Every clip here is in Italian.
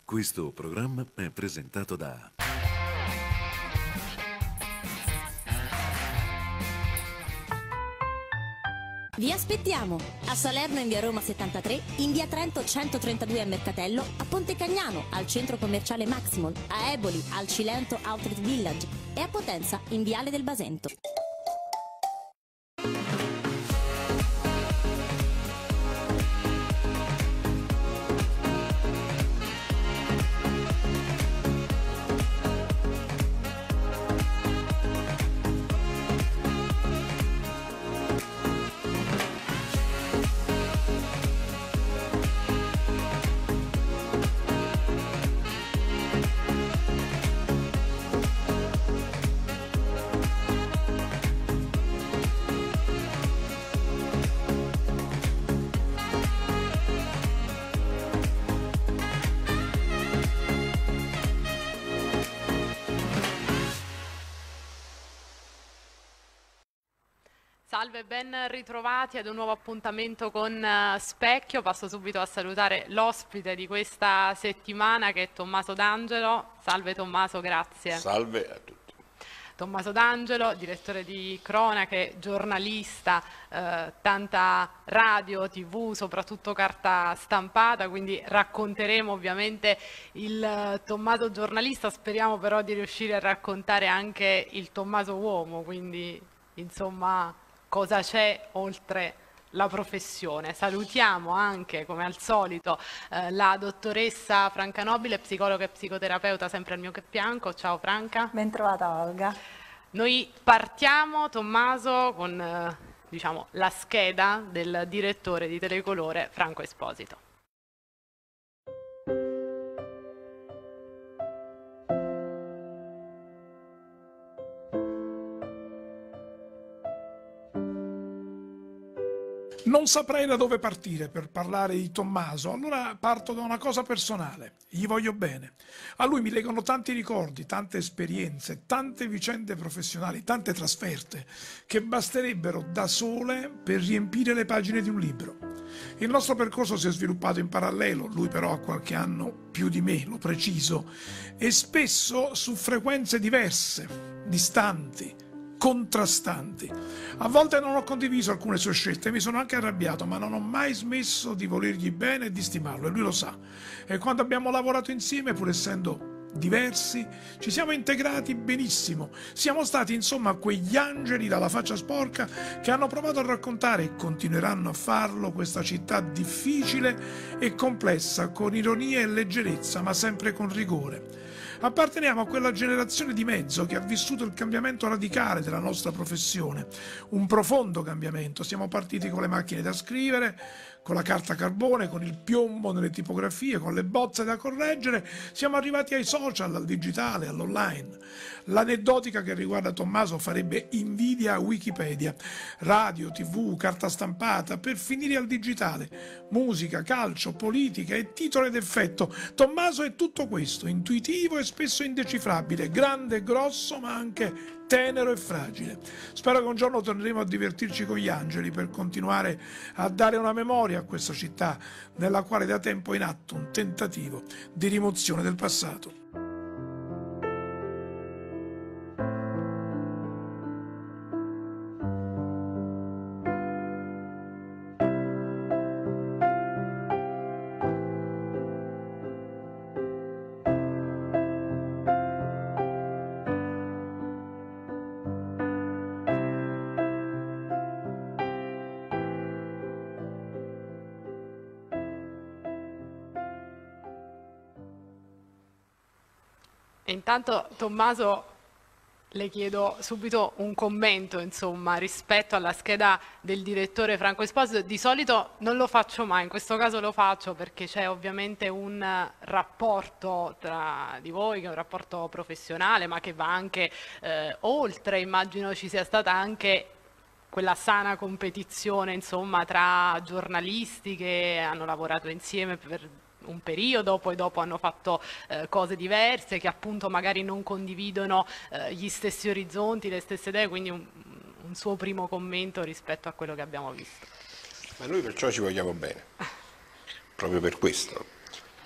Questo programma è presentato da... Vi aspettiamo a Salerno in via Roma 73, in via Trento 132 a Mercatello, a Ponte Cagnano al centro commerciale Maximol, a Eboli al Cilento Outlet Village e a Potenza in viale del Basento. Salve, ben ritrovati ad un nuovo appuntamento con Specchio. Passo subito a salutare l'ospite di questa settimana che è Tommaso D'Angelo. Salve Tommaso, grazie. Salve a tutti. Tommaso D'Angelo, direttore di cronache, giornalista, tanta radio, TV, soprattutto carta stampata, quindi racconteremo ovviamente il Tommaso giornalista, speriamo però di riuscire a raccontare anche il Tommaso uomo, quindi insomma cosa c'è oltre la professione. Salutiamo anche, come al solito, la dottoressa Franca Nobile, psicologa e psicoterapeuta, sempre al mio fianco. Ciao Franca. Ben trovata Olga. Noi partiamo, Tommaso, con diciamo, la scheda del direttore di Telecolore, Franco Esposito. Non saprei da dove partire per parlare di Tommaso, allora parto da una cosa personale. Gli voglio bene. A lui mi legano tanti ricordi, tante esperienze, tante vicende professionali, tante trasferte, che basterebbero da sole per riempire le pagine di un libro. Il nostro percorso si è sviluppato in parallelo, lui però ha qualche anno più di me, lo preciso, e spesso su frequenze diverse, distanti, contrastanti. A volte non ho condiviso alcune sue scelte, mi sono anche arrabbiato, ma non ho mai smesso di volergli bene e di stimarlo, e lui lo sa. E quando abbiamo lavorato insieme, pur essendo diversi, ci siamo integrati benissimo. Siamo stati insomma quegli angeli dalla faccia sporca che hanno provato a raccontare, e continueranno a farlo, questa città difficile e complessa, con ironia e leggerezza, ma sempre con rigore. Apparteniamo a quella generazione di mezzo che ha vissuto il cambiamento radicale della nostra professione, un profondo cambiamento. Siamo partiti con le macchine da scrivere, con la carta carbone, con il piombo nelle tipografie, con le bozze da correggere, siamo arrivati ai social, al digitale, all'online. L'aneddotica che riguarda Tommaso farebbe invidia a Wikipedia. Radio, TV, carta stampata, per finire al digitale. Musica, calcio, politica e titolo ed effetto. Tommaso è tutto questo, intuitivo e spesso indecifrabile, grande e grosso ma anche tenero e fragile. Spero che un giorno torneremo a divertirci con gli angeli per continuare a dare una memoria a questa città nella quale da tempo è in atto un tentativo di rimozione del passato. Intanto Tommaso le chiedo subito un commento insomma rispetto alla scheda del direttore Franco Esposito. Di solito non lo faccio mai, in questo caso lo faccio perché c'è ovviamente un rapporto tra di voi che è un rapporto professionale ma che va anche oltre, immagino ci sia stata anche quella sana competizione insomma tra giornalisti che hanno lavorato insieme per un periodo, poi dopo hanno fatto cose diverse, che appunto magari non condividono gli stessi orizzonti, le stesse idee, quindi un suo primo commento rispetto a quello che abbiamo visto. Ma noi perciò ci vogliamo bene, proprio per questo.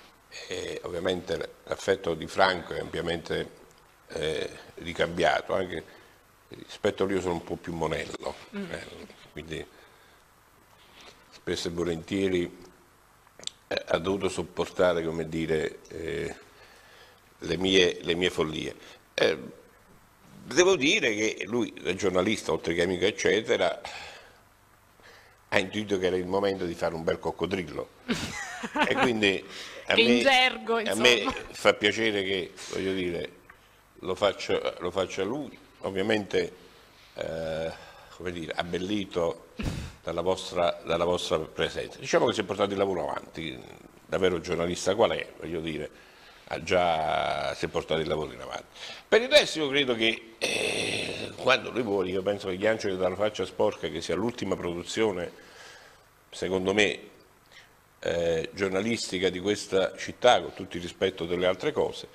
ovviamente l'affetto di Franco è ampiamente ricambiato, anche rispetto a lui io sono un po' più monello, quindi spesso e volentieri ha dovuto sopportare, come dire, le mie follie. Devo dire che lui, da giornalista, oltre che amico eccetera, ha intuito che era il momento di fare un bel coccodrillo e quindi a me fa piacere che, voglio dire, lo faccia a lui, ovviamente come dire, abbellito dalla vostra presenza. Diciamo che si è portato il lavoro avanti, davvero giornalista qual è, voglio dire, si è portato il lavoro in avanti. Per il resto io credo che quando lui vuole, io penso che Gli Angeli dalla faccia sporca, che sia l'ultima produzione, secondo me, giornalistica di questa città, con tutto il rispetto delle altre cose,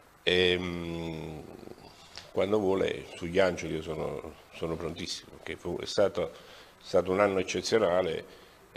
quando vuole sugli Angeli io sono prontissimo, che è stato un anno eccezionale,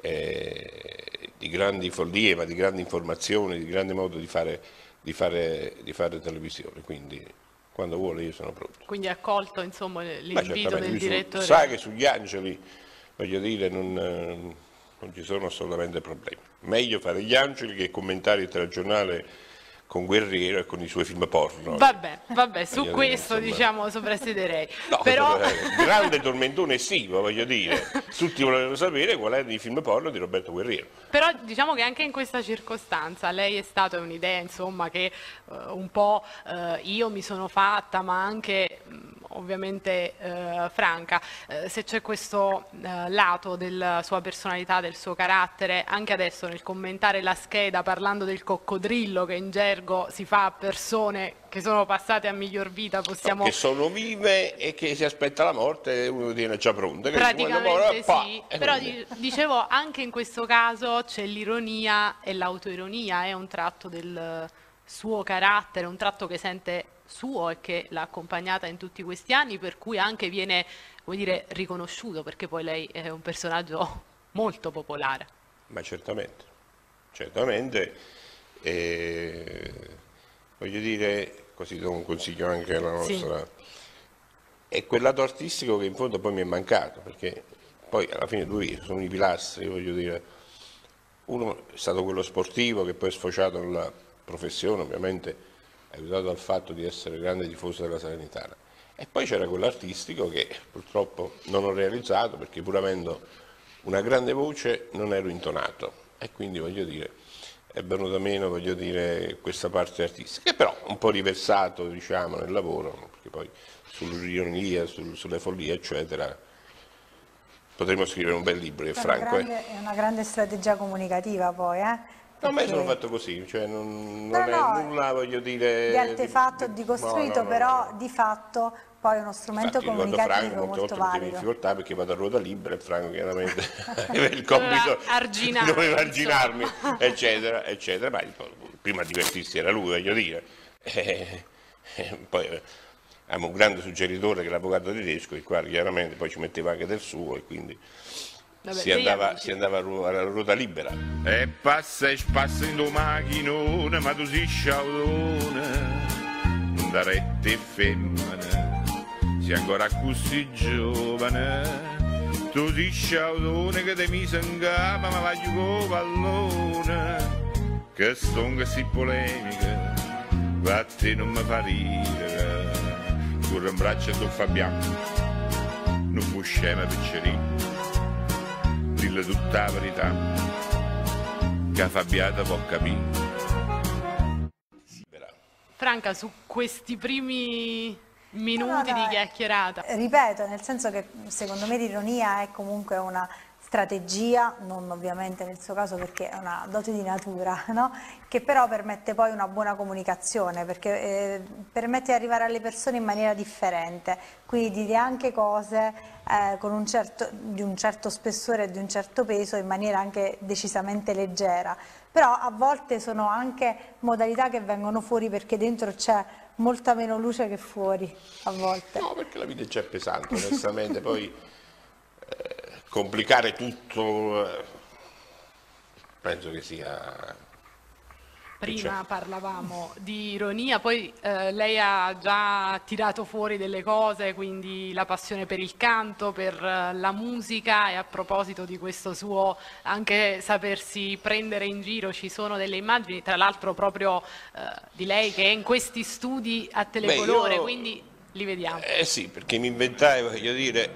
di grandi follie, ma di grandi informazioni, di grande modo di fare televisione, quindi quando vuole io sono pronto. Quindi ha accolto, insomma, l'invito del direttore. Sa che sugli Angeli, voglio dire, non ci sono assolutamente problemi. Meglio fare Gli Angeli che commentare il telegiornale con Guerriero e con i suoi film porno. Vabbè, su questo diciamo soprassiederei. No, però... grande tormentone estivo, voglio dire. Tutti volevano sapere qual è il film porno di Roberto Guerriero. Però diciamo che anche in questa circostanza lei è stata un'idea, insomma, che un po' io mi sono fatta, ma anche ovviamente Franca, se c'è questo lato della sua personalità, del suo carattere, anche adesso nel commentare la scheda parlando del coccodrillo che in gergo si fa a persone che sono passate a miglior vita, possiamo... Che sono vive e che si aspetta la morte e uno tiene già pronta. Praticamente sì, però dicevo anche in questo caso c'è l'ironia e l'autoironia, è un tratto del suo carattere, un tratto che sente suo e che l'ha accompagnata in tutti questi anni, per cui anche viene, vuol dire, riconosciuto, perché poi lei è un personaggio molto popolare. Ma certamente, voglio dire, così do un consiglio anche alla nostra, è quel lato artistico che in fondo poi mi è mancato, perché poi alla fine due sono i pilastri, voglio dire, uno è stato quello sportivo che poi è sfociato nella professione, ovviamente aiutato dal fatto di essere grande tifoso della Salernitana, e poi c'era quello artistico che purtroppo non ho realizzato perché pur avendo una grande voce non ero intonato e quindi voglio dire è venuta meno, voglio dire, questa parte artistica, che però un po' riversato, diciamo, nel lavoro, perché poi sull'ironia, sulle follie, eccetera, potremmo scrivere un bel libro, è franco. È una grande strategia comunicativa poi, No, ma io sono fatto così, cioè non è nulla, voglio dire... Di artefatto o di costruito, però di fatto poi è uno strumento comunicativo molto valido. In difficoltà perché vado a ruota libera e Franco chiaramente aveva il compito, doveva arginarmi, eccetera, eccetera, ma prima divertirsi era lui, voglio dire. Poi abbiamo un grande suggeritore che è l'avvocato tedesco, il quale chiaramente poi ci metteva anche del suo e quindi... Si andava a ruota libera. E passa in tua macchinone, ma tu sei sciaudone, da rette e femmine, sei ancora così giovane, tu sei sciaudone che te mi sengava, ma vai con pallone, che stonga si polemica, a te non mi fa ridere, corre in braccio a Don Fabiano, non fu scema piccerino. Dille tutta la verità, che Fabiata può capire. Franca, su questi primi minuti di chiacchierata. Ripeto, nel senso che secondo me l'ironia è comunque una strategia, non ovviamente nel suo caso perché è una dote di natura, no? Che però permette poi una buona comunicazione, perché permette di arrivare alle persone in maniera differente, quindi dire anche cose di un certo spessore e di un certo peso in maniera anche decisamente leggera, però a volte sono anche modalità che vengono fuori perché dentro c'è molta meno luce che fuori a volte. No, perché la vita è già pesante, onestamente, poi complicare tutto penso che sia Prima parlavamo di ironia, poi lei ha già tirato fuori delle cose, quindi la passione per il canto, per la musica, e a proposito di questo suo anche sapersi prendere in giro, ci sono delle immagini, tra l'altro proprio di lei che è in questi studi a telecolore, quindi li vediamo. Sì, perché mi inventai, voglio dire...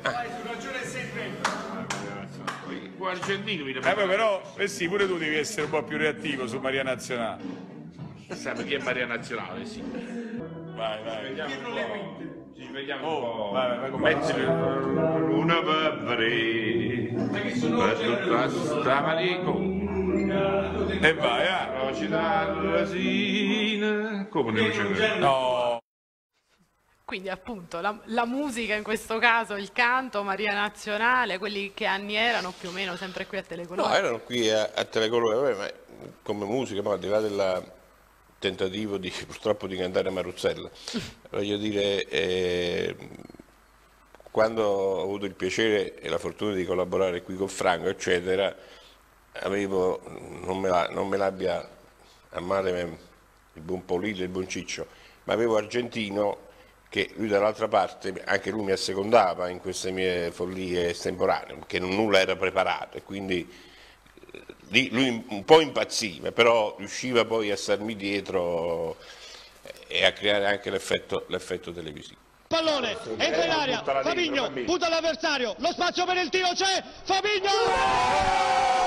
Però sì, pure tu devi essere un po' più reattivo su Maria Nazionale. Sai chi è Maria Nazionale? Sì. Vai. Vediamo un po'. Ci vediamo un po'. Vai, Metti una papere per tutta sta Marico. E vai, Velocità rasina. Come ne c'è? No. Quindi appunto la musica in questo caso, il canto, Maria Nazionale, quelli che anni erano più o meno sempre qui a Telecolore? No, erano qui a Telecolore, ma come musica, ma al di là del tentativo purtroppo di cantare Maruzzella, voglio dire, quando ho avuto il piacere e la fortuna di collaborare qui con Franco, eccetera, non me l'abbia a male il buon Polillo e il buon Ciccio, ma avevo Argentino, che lui dall'altra parte, anche lui mi assecondava in queste mie follie estemporanee, che nulla era preparato, e quindi lui un po' impazziva, però riusciva poi a starmi dietro e a creare anche l'effetto televisivo. Pallone, entra in aria, Fabinho, punta l'avversario, lo spazio per il tiro c'è, Fabinho!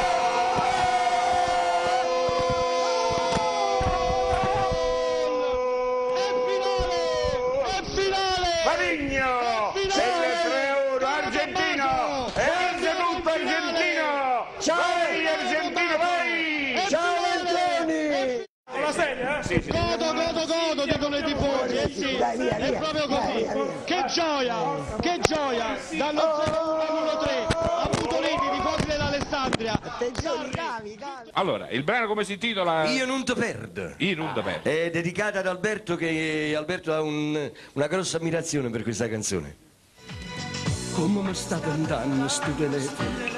Fabinho! Il 3-1 argentino! E vince tutto argentino! Vai argentino, vai! Ciao la serie, Sì. Godo, dicono i tifosi, sì, è proprio così. Che gioia, dallo 0-1 all'1-3, ha avuto liti, tifosi dell'Alessandria. Allora, il brano come si intitola? Io non te perdo. Io non te perdo. È dedicata ad Alberto, che Alberto ha una grossa ammirazione per questa canzone. Come mi sta andando sto telefono?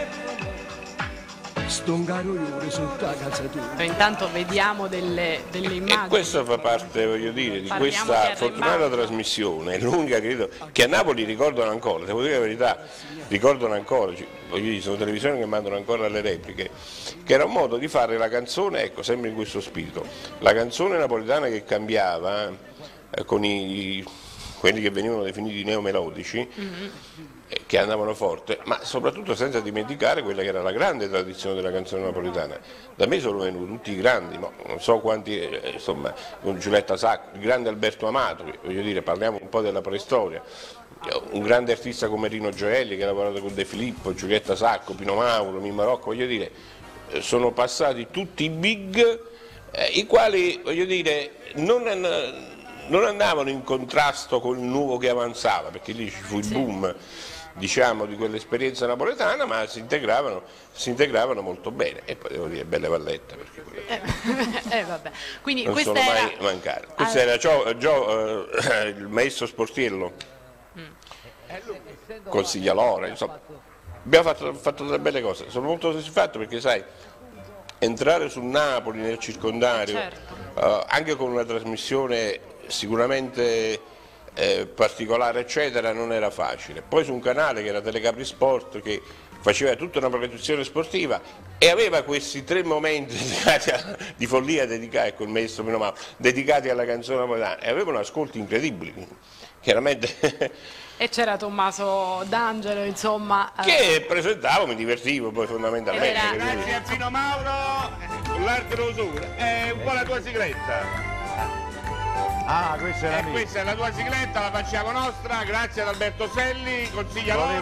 Sto un caro io sotto la casa tua. Intanto vediamo delle immagini. E questo fa parte, voglio dire, di questa fortunata trasmissione, lunga, credo, che a Napoli ricordano ancora, devo dire la verità, ricordano ancora, voglio dire, sono televisioni che mandano ancora le repliche, che era un modo di fare la canzone, ecco, sempre in questo spirito, la canzone napoletana che cambiava con quelli che venivano definiti neomelodici, che andavano forte, ma soprattutto senza dimenticare quella che era la grande tradizione della canzone napoletana. Da me sono venuti tutti i grandi, non so quanti, insomma, con Giulietta Sacco, il grande Alberto Amato, voglio dire, parliamo un po' della preistoria, un grande artista come Rino Gioelli che ha lavorato con De Filippo, Giulietta Sacco, Pino Mauro, Mimma Rocco, voglio dire, sono passati tutti i big, i quali, voglio dire, non andavano in contrasto con il nuovo che avanzava, perché lì ci fu il boom, diciamo, di quell'esperienza napoletana, ma si integravano molto bene, e poi devo dire belle vallette, perché vabbè. Quindi non sono mai mancate. Questo era il maestro Sportiello, Consiglialore, insomma. Abbiamo fatto delle belle cose, sono molto soddisfatto perché, sai, entrare su Napoli nel circondario, anche con una trasmissione sicuramente particolare, eccetera, non era facile. Poi su un canale che era Telecapri Sport, che faceva tutta una programmazione sportiva e aveva questi 3 momenti di follia dedicati, con il maestro Pino Mauro, dedicati alla canzone napoletana, e avevano ascolti incredibili, chiaramente. E c'era Tommaso D'Angelo, insomma, che presentavo, mi divertivo poi fondamentalmente. Grazie a Pino Mauro, l'arte lo usa, è un po' la tua sigletta. Questa è la mia. Questa è la tua sigletta, la facciamo nostra, grazie ad Alberto Selli, consigliatore.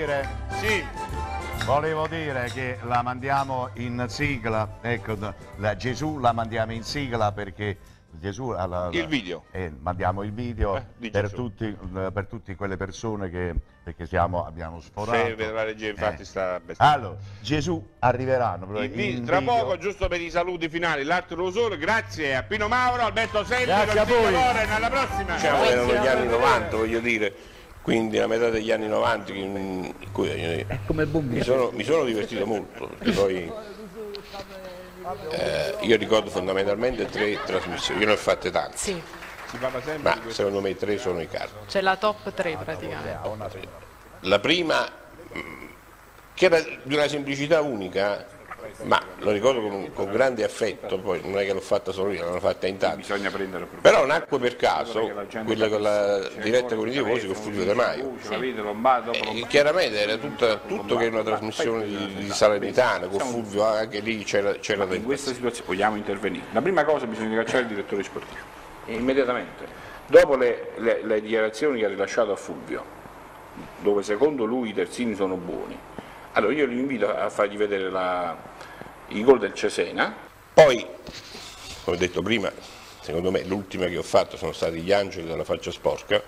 Volevo dire che la mandiamo in sigla, ecco, Gesù la mandiamo in sigla perché Gesù il video. Mandiamo il video per tutte quelle persone che, perché abbiamo sforato. Infatti sta bestemmia. Allora, Gesù arriverà tra poco, giusto per i saluti finali, l'arte lo solo, grazie a Pino Mauro, Alberto Selli, grazie a voi. Alla prossima. Diciamo, erano gli anni 90, voglio dire, quindi la metà degli anni 90 in cui mi sono divertito molto, perché poi io ricordo fondamentalmente 3 trasmissioni, io ne ho fatte tante, Sì, ma secondo me 3 sono i casi. c'è la top 3 praticamente. La prima, che era di una semplicità unica, ma lo ricordo con grande affetto, poi non è che l'ho fatta solo io, l'hanno fatta in tanti, però nacque per caso, quella con la diretta con i tifosi con Fulvio De Maio, chiaramente era tutto che è una trasmissione di Salernitana, con Fulvio anche lì c'era in dentro. questa situazione vogliamo intervenire. La prima cosa bisogna cacciare il direttore sportivo, immediatamente, dopo le dichiarazioni che ha rilasciato a Fulvio, dove secondo lui i terzini sono buoni. Allora io li invito a fargli vedere i gol del Cesena. Poi, come ho detto prima, secondo me l'ultima che ho fatto sono stati gli angeli della faccia sporca,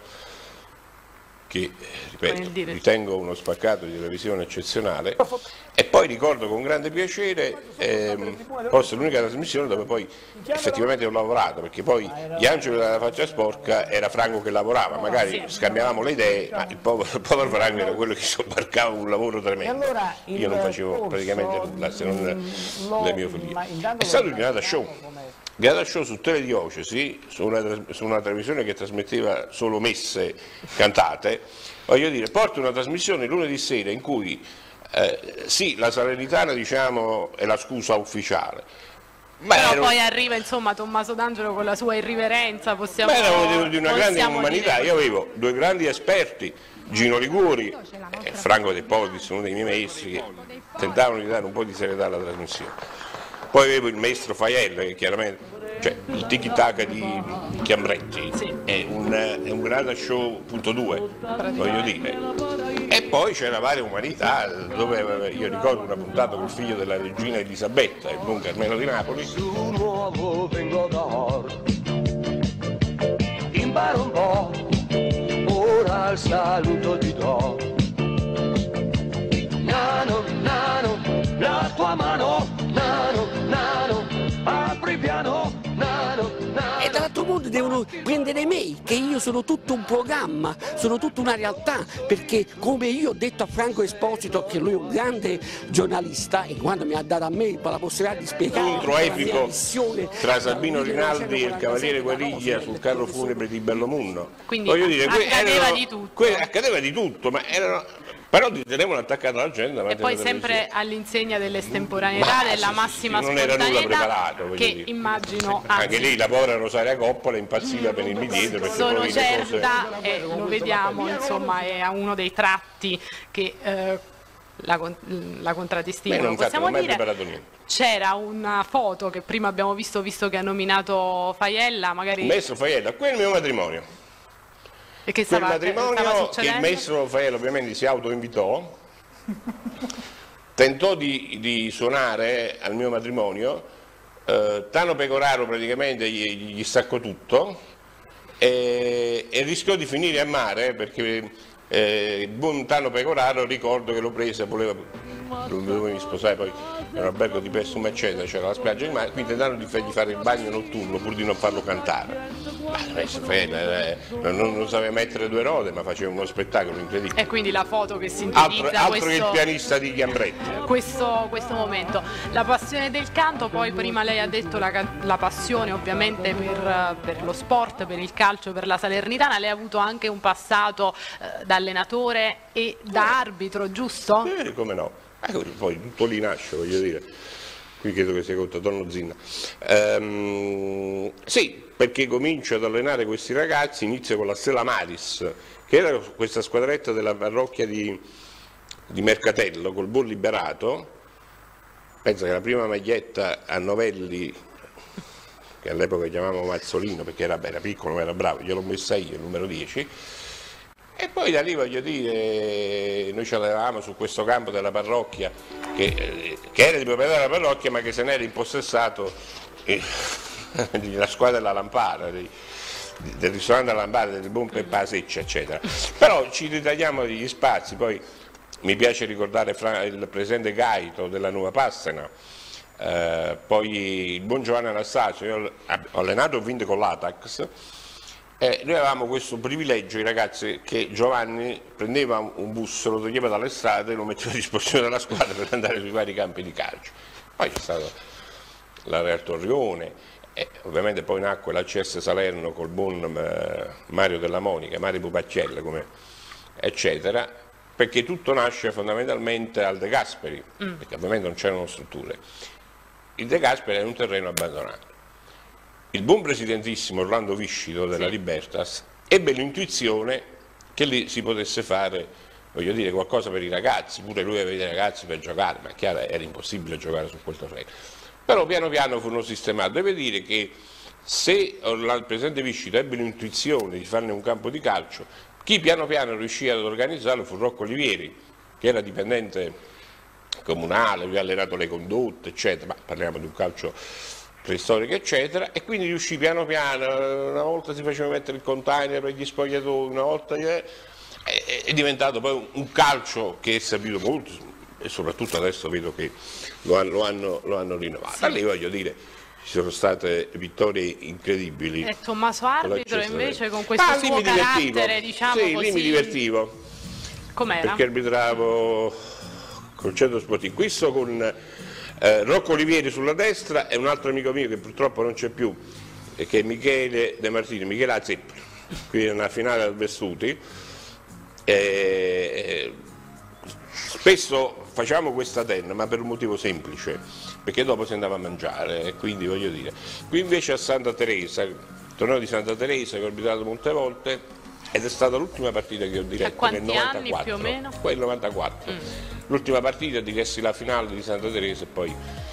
che ripeto, ritengo uno spaccato di televisione eccezionale, e poi ricordo con grande piacere forse l'unica trasmissione dove poi effettivamente ho lavorato, perché poi gli angeli della faccia sporca era Franco che lavorava, magari scambiavamo le idee, ma il povero Franco era quello che sobbarcava un lavoro tremendo, io non facevo praticamente nulla se non le mie follie. È stato il Granata Show. Granata Show su Telediocesi, su una televisione che trasmetteva solo messe cantate, voglio dire, porta una trasmissione lunedì sera in cui sì, la Salernitana diciamo è la scusa ufficiale, però poi arriva insomma Tommaso D'Angelo con la sua irriverenza, possiamo erano di una grande umanità, io avevo 2 grandi esperti, Gino Liguri e Franco De Podis, uno dei miei maestri, che tentavano di dare un po' di serietà alla trasmissione. Poi avevo il maestro Faiella, che chiaramente, cioè il tiki-taka di Chiambretti è un Granata Show .2, voglio dire. E poi c'era varia umanità, dove io ricordo una puntata col figlio della regina Elisabetta, il buon Carmelo di Napoli. Su nuovo vengo da Or, imparo un po', ora il saluto ti do. Nano, nano, la tua mano, nano, nano, apri piano, nano, nano. E dall'altro mondo devono prendere me, che io sono tutto un programma, sono tutta una realtà, perché come io ho detto a Franco Esposito, che lui è un grande giornalista, e quando mi ha dato a me la possibilità di spiegare l'incontro epico tra Sabino Rinaldi e il Cavaliere Guariglia sul carro funebre di Bellomunno. Quindi voglio dire, accadeva di tutto, ma erano... Però tenevano attaccata l'agenda. E poi sempre all'insegna dell'estemporaneità, della massima non era nulla preparato, che dire. immagino... Anche lì la povera Rosaria Coppola impazziva per il dietro. Sono certa, e lo vediamo, insomma, è uno dei tratti che la contraddistinguono, possiamo dire. C'era una foto che prima abbiamo visto che ha nominato Faiella, magari... Il maestro Faiella, qui è il mio matrimonio. E che quel matrimonio che il maestro Faiella ovviamente si autoinvitò, tentò di suonare al mio matrimonio, Tano Pecoraro praticamente gli staccò tutto e rischiò di finire a mare, perché il buon Tano Pecoraro, ricordo che lo prese, dovevo sposare, poi era un albergo di Pessum eccetera, c'era la spiaggia in mare, quindi tentarono di fare il bagno notturno pur di non farlo cantare. Non sapeva mettere 2 note, ma faceva uno spettacolo incredibile. E quindi la foto che sintetizza altro che il pianista di Chiambretti. Questo momento. La passione del canto, poi prima lei ha detto la passione ovviamente per lo sport, per il calcio, per la Salernitana. Lei ha avuto anche un passato da allenatore e da arbitro, giusto? Come no? Poi tutto lì nasce, voglio dire. Qui credo che sia contato Tonno Zinna. Sì, perché comincio ad allenare questi ragazzi, inizio con la Stella Maris, che era questa squadretta della parrocchia di Mercatello, col buon Liberato. Penso che la prima maglietta a Novelli, che all'epoca chiamavamo Mazzolino, perché era piccolo ma era bravo, gliel'ho messa io, il numero 10. E poi da lì, voglio dire, noi ci allenavamo su questo campo della parrocchia, che era di proprietà della parrocchia, ma che se n'era impossessato la squadra della Lampara, del ristorante della Lampara, del buon Peppa Seccia, eccetera. Però ci ritagliamo degli spazi, poi mi piace ricordare il presidente Gaito della Nuova Passena, poi il buon Giovanni Anastasio, io ho allenato e ho vinto con l'Atax. Noi avevamo questo privilegio, i ragazzi, che Giovanni prendeva un bus, lo toglieva dalle strade e lo metteva a disposizione della squadra per andare sui vari campi di calcio. Poi c'è stato la Real Torrione, ovviamente poi nacque l'ACS Salerno col buon Mario Della Monica, Mario Pupacchiella, eccetera, perché tutto nasce fondamentalmente al De Gasperi, perché ovviamente non c'erano strutture. Il De Gasperi è un terreno abbandonato. Il buon presidentissimo Orlando Viscido della Libertas ebbe l'intuizione che lì si potesse fare, voglio dire, qualcosa per i ragazzi, pure lui aveva i ragazzi per giocare, ma chiaro era impossibile giocare su quel terreno. Però piano piano furono sistemati. Deve dire che se il presidente Viscido ebbe l'intuizione di farne un campo di calcio, chi piano piano riuscì ad organizzarlo fu Rocco Olivieri, che era dipendente comunale, aveva allenato le condotte, eccetera, ma parliamo di un calcio preistorico, eccetera, e quindi riuscì piano piano, una volta si faceva mettere il container per gli spogliatoi, una volta è diventato poi un calcio che è servito molto, e soprattutto adesso vedo che lo hanno rinnovato. Da lì voglio dire, ci sono state vittorie incredibili. E Tommaso arbitro invece con questo suo carattere, diciamo sì, così. Lì mi divertivo. Com'era? Perché arbitravo col centro sportivo. Qui sto con Rocco Olivieri sulla destra e un altro amico mio che purtroppo non c'è più, che è Michele De Martini, Michele Azzepp. Qui è una finale al Vestuti. Spesso facciamo questa terna, ma per un motivo semplice, perché dopo si andava a mangiare, e quindi voglio dire. Qui invece a Santa Teresa, il torneo di Santa Teresa che ho arbitrato molte volte, ed è stata l'ultima partita che ho diretto nel 94. Anni più o meno? Poi il 94. L'ultima partita diressi la finale di Santa Teresa e poi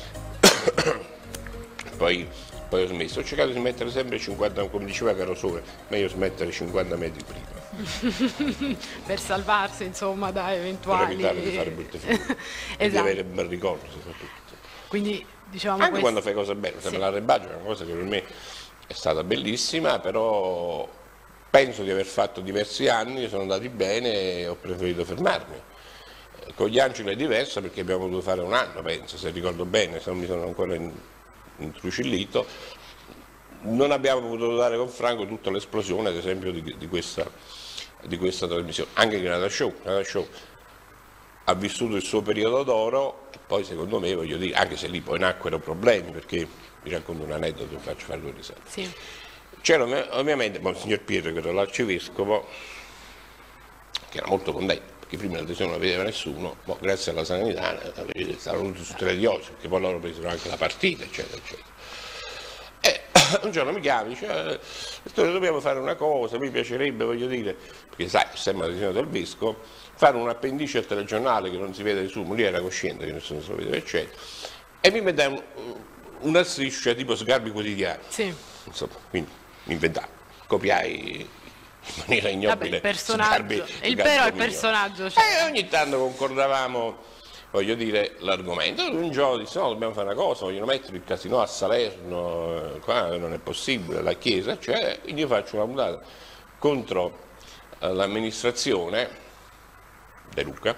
ho smesso. Ho cercato di mettere sempre 50, come diceva Carosone, meglio smettere 50 metri prima. Per salvarsi insomma da eventuali... Per evitare di fare brutte figure. E di avere un bel ricordo soprattutto. Quindi diciamo anche quando fai cose belle, sì. L'arrebaggio è una cosa che per me è stata bellissima, però penso di aver fatto diversi anni, sono andati bene e ho preferito fermarmi. Con gli Angeli è diverso perché abbiamo dovuto fare un anno, penso, se ricordo bene, se non mi sono ancora intrucillito. Non abbiamo potuto dare con Franco tutta l'esplosione, ad esempio, di questa trasmissione. Anche Granada Show ha vissuto il suo periodo d'oro e poi, secondo me, voglio dire, anche se lì poi nacquero problemi, perché vi racconto un aneddoto e faccio fare 2 risate. Sì. C'era ovviamente Monsignor Pietro, che era l'arcivescovo, che era molto contento, perché prima l'adesione non la vedeva nessuno, ma grazie alla sanità stavano venuti su tutte le diocesi, perché poi loro presero anche la partita, eccetera, eccetera. Un giorno mi chiama, dice, dobbiamo fare una cosa, mi piacerebbe, voglio dire, perché sai, sembra la decisione del vescovo, fare un appendice al telegiornale che non si vede nessuno, lui era cosciente che nessuno se lo vedeva, eccetera, e mi mette una striscia tipo Sgarbi Quotidiani. Sì. Insomma, quindi mi inventavo, copiai in maniera ignobile. Vabbè, il vero è il personaggio. Cioè. E ogni tanto concordavamo, voglio dire, l'argomento. Un giorno disse, no, dobbiamo fare una cosa, vogliono mettere il casino a Salerno, qua non è possibile, la chiesa, cioè, quindi io faccio una puntata contro l'amministrazione De Luca,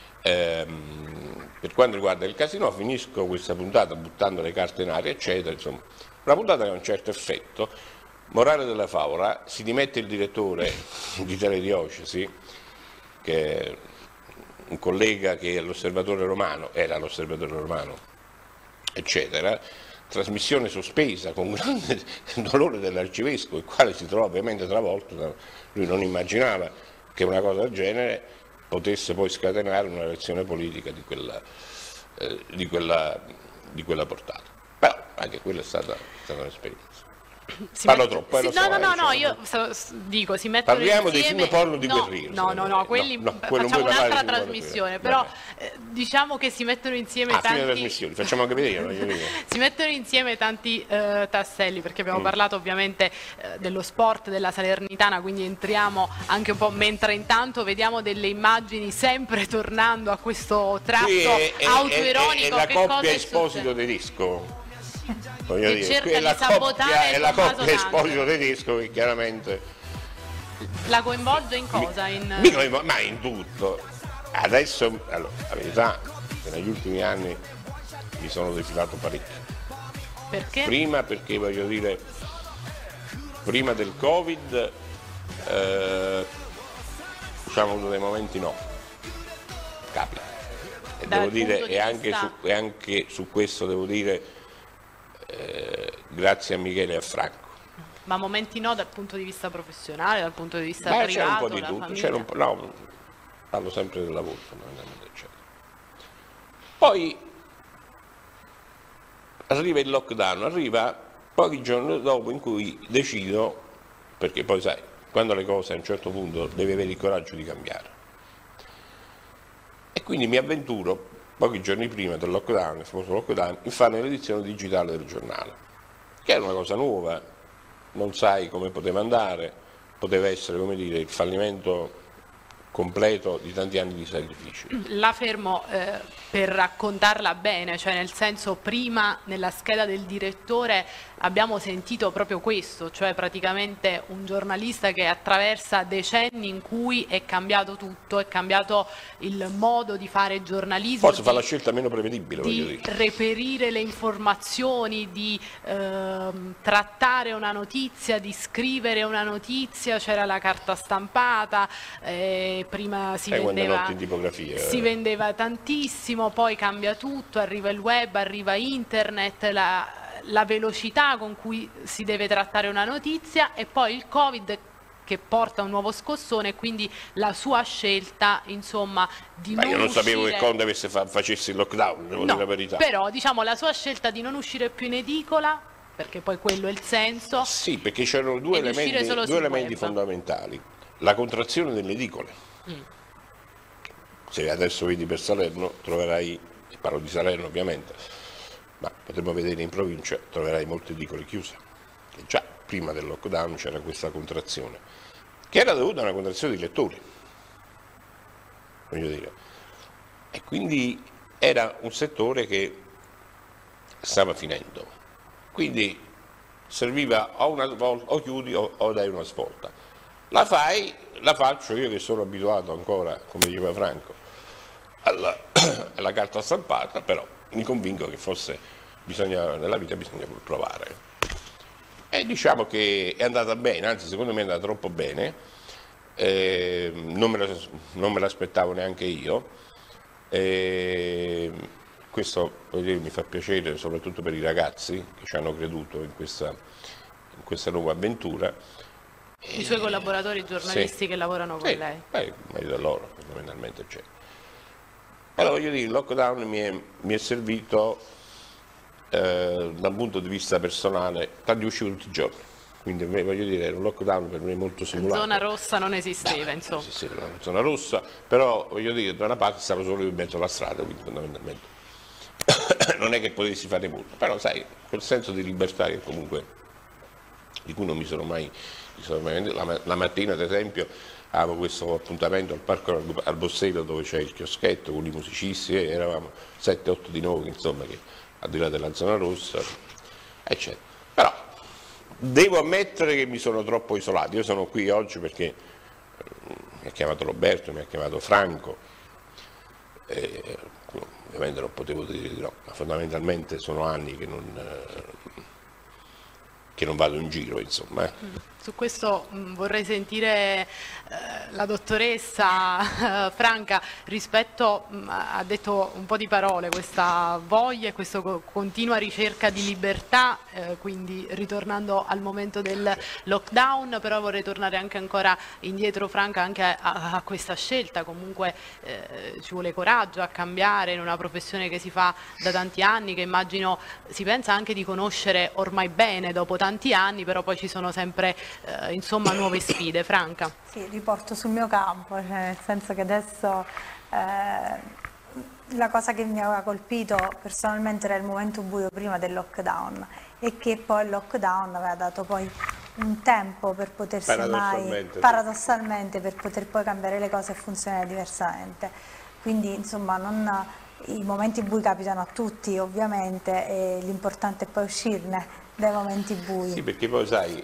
per quanto riguarda il casino. Finisco questa puntata buttando le carte in aria, eccetera, insomma, una puntata che ha un certo effetto. Morale della favola, si dimette il direttore di Telediocesi, che è un collega che è all'Osservatore Romano, era all'Osservatore Romano, eccetera, trasmissione sospesa con grande dolore dell'arcivescovo, il quale si trova ovviamente travolto. Lui non immaginava che una cosa del genere potesse poi scatenare una reazione politica di quella portata. Però anche quella è stata un'esperienza. Parlo troppo, lo so, no, io dico, si mettono parliamo insieme... dei film porno di Guerriero. No, quelli facciamo un'altra trasmissione, però diciamo che si mettono insieme tanti... facciamo anche vedere. Si mettono insieme tanti tasselli, perché abbiamo parlato ovviamente dello sport, della Salernitana, quindi entriamo anche un po', mentre intanto vediamo delle immagini sempre tornando a questo tratto autoironico. E la coppia Esposito Tedesco. Voglio che dire, cerca di sabotare è la coppia Esposito Tedesco che chiaramente la coinvolge in cosa? Ma in tutto. Adesso, allora, la verità è che negli ultimi anni mi sono defilato parecchio. Perché? Prima perché, voglio dire, prima del Covid diciamo avuto dei momenti capita. E devo dire, e anche su questo devo dire, grazie a Michele e a Franco. Ma momenti no dal punto di vista professionale, dal punto di vista privato, c'era un po' di la tutto, famiglia? no, parlo sempre del lavoro, fondamentalmente, eccetera. Poi arriva il lockdown, arriva pochi giorni dopo in cui decido, perché poi sai, quando le cose a un certo punto devi avere il coraggio di cambiare. E quindi mi avventuro, pochi giorni prima del lockdown, il famoso lockdown, in fare l'edizione digitale del giornale, che era una cosa nuova, non sai come poteva andare, poteva essere, come dire, il fallimento completo di tanti anni di sacrifici. La fermo per raccontarla bene, cioè nel senso, prima nella scheda del direttore abbiamo sentito proprio questo, cioè praticamente un giornalista che attraversa decenni in cui è cambiato tutto, è cambiato il modo di fare giornalismo, Forse fa la scelta meno prevedibile, voglio di dire. reperire le informazioni, di trattare una notizia, di scrivere una notizia, c'era la carta stampata, prima si vendeva tantissimo, poi cambia tutto, arriva il web, arriva internet, la velocità con cui si deve trattare una notizia, e poi il Covid che porta un nuovo scossone, quindi la sua scelta, insomma, di non io non sapevo uscire... che Conte facesse il lockdown, devo dire la verità. Però diciamo la sua scelta di non uscire più in edicola, perché poi quello è il senso. Sì, perché c'erano due elementi fondamentali. La contrazione delle edicole. Se adesso vedi per Salerno troverai, parlo di Salerno ovviamente, ma potremmo vedere in provincia, troverai molte edicole chiuse. Che già prima del lockdown c'era questa contrazione, che era dovuta a una contrazione di lettori, voglio dire. E quindi era un settore che stava finendo. Quindi serviva o chiudi o dai una svolta. La faccio io che sono abituato ancora, come diceva Franco, alla carta stampata, però mi convinco che forse nella vita bisogna provare. E diciamo che è andata bene, anzi secondo me è andata troppo bene, non me l'aspettavo neanche io, questo mi fa piacere soprattutto per i ragazzi che ci hanno creduto in questa nuova avventura. I suoi collaboratori giornalisti che lavorano con lei. Merito loro, fondamentalmente c'è. Allora voglio dire, il lockdown mi è servito dal punto di vista personale, tanto uscivo tutti i giorni, quindi voglio dire, era un lockdown per me molto simulato. Zona rossa non esisteva, insomma. Sì, la zona rossa, però voglio dire, da una parte stavo solo in mezzo alla strada, quindi fondamentalmente non è che potessi fare molto, però sai, quel senso di libertà che comunque, di cui non mi sono mai la mattina ad esempio avevo questo appuntamento al Parco Arbossello dove c'è il chioschetto con i musicisti, eravamo 7-8 di noi, insomma, che al di là della zona rossa, eccetera. Però devo ammettere che mi sono troppo isolato. Io sono qui oggi perché mi ha chiamato Roberto, mi ha chiamato Franco, ovviamente non potevo dire di no, ma fondamentalmente sono anni che non vado in giro, insomma. Su questo vorrei sentire la dottoressa Franca rispetto, ha detto un po' di parole, questa voglia e questa continua ricerca di libertà, quindi ritornando al momento del lockdown, però vorrei tornare anche ancora indietro, Franca, anche a questa scelta. Comunque ci vuole coraggio a cambiare in una professione che si fa da tanti anni, che immagino si pensa anche di conoscere ormai bene dopo tanti anni, però poi ci sono sempre insomma nuove sfide. Franca. Sì, riporto sul mio campo, cioè nel senso che adesso la cosa che mi aveva colpito personalmente era il momento buio prima del lockdown, e che poi il lockdown aveva dato poi un tempo per potersi paradossalmente per poter poi cambiare le cose e funzionare diversamente. Quindi insomma i momenti bui capitano a tutti ovviamente, e l'importante è poi uscirne dai momenti bui. Sì, perché poi sai,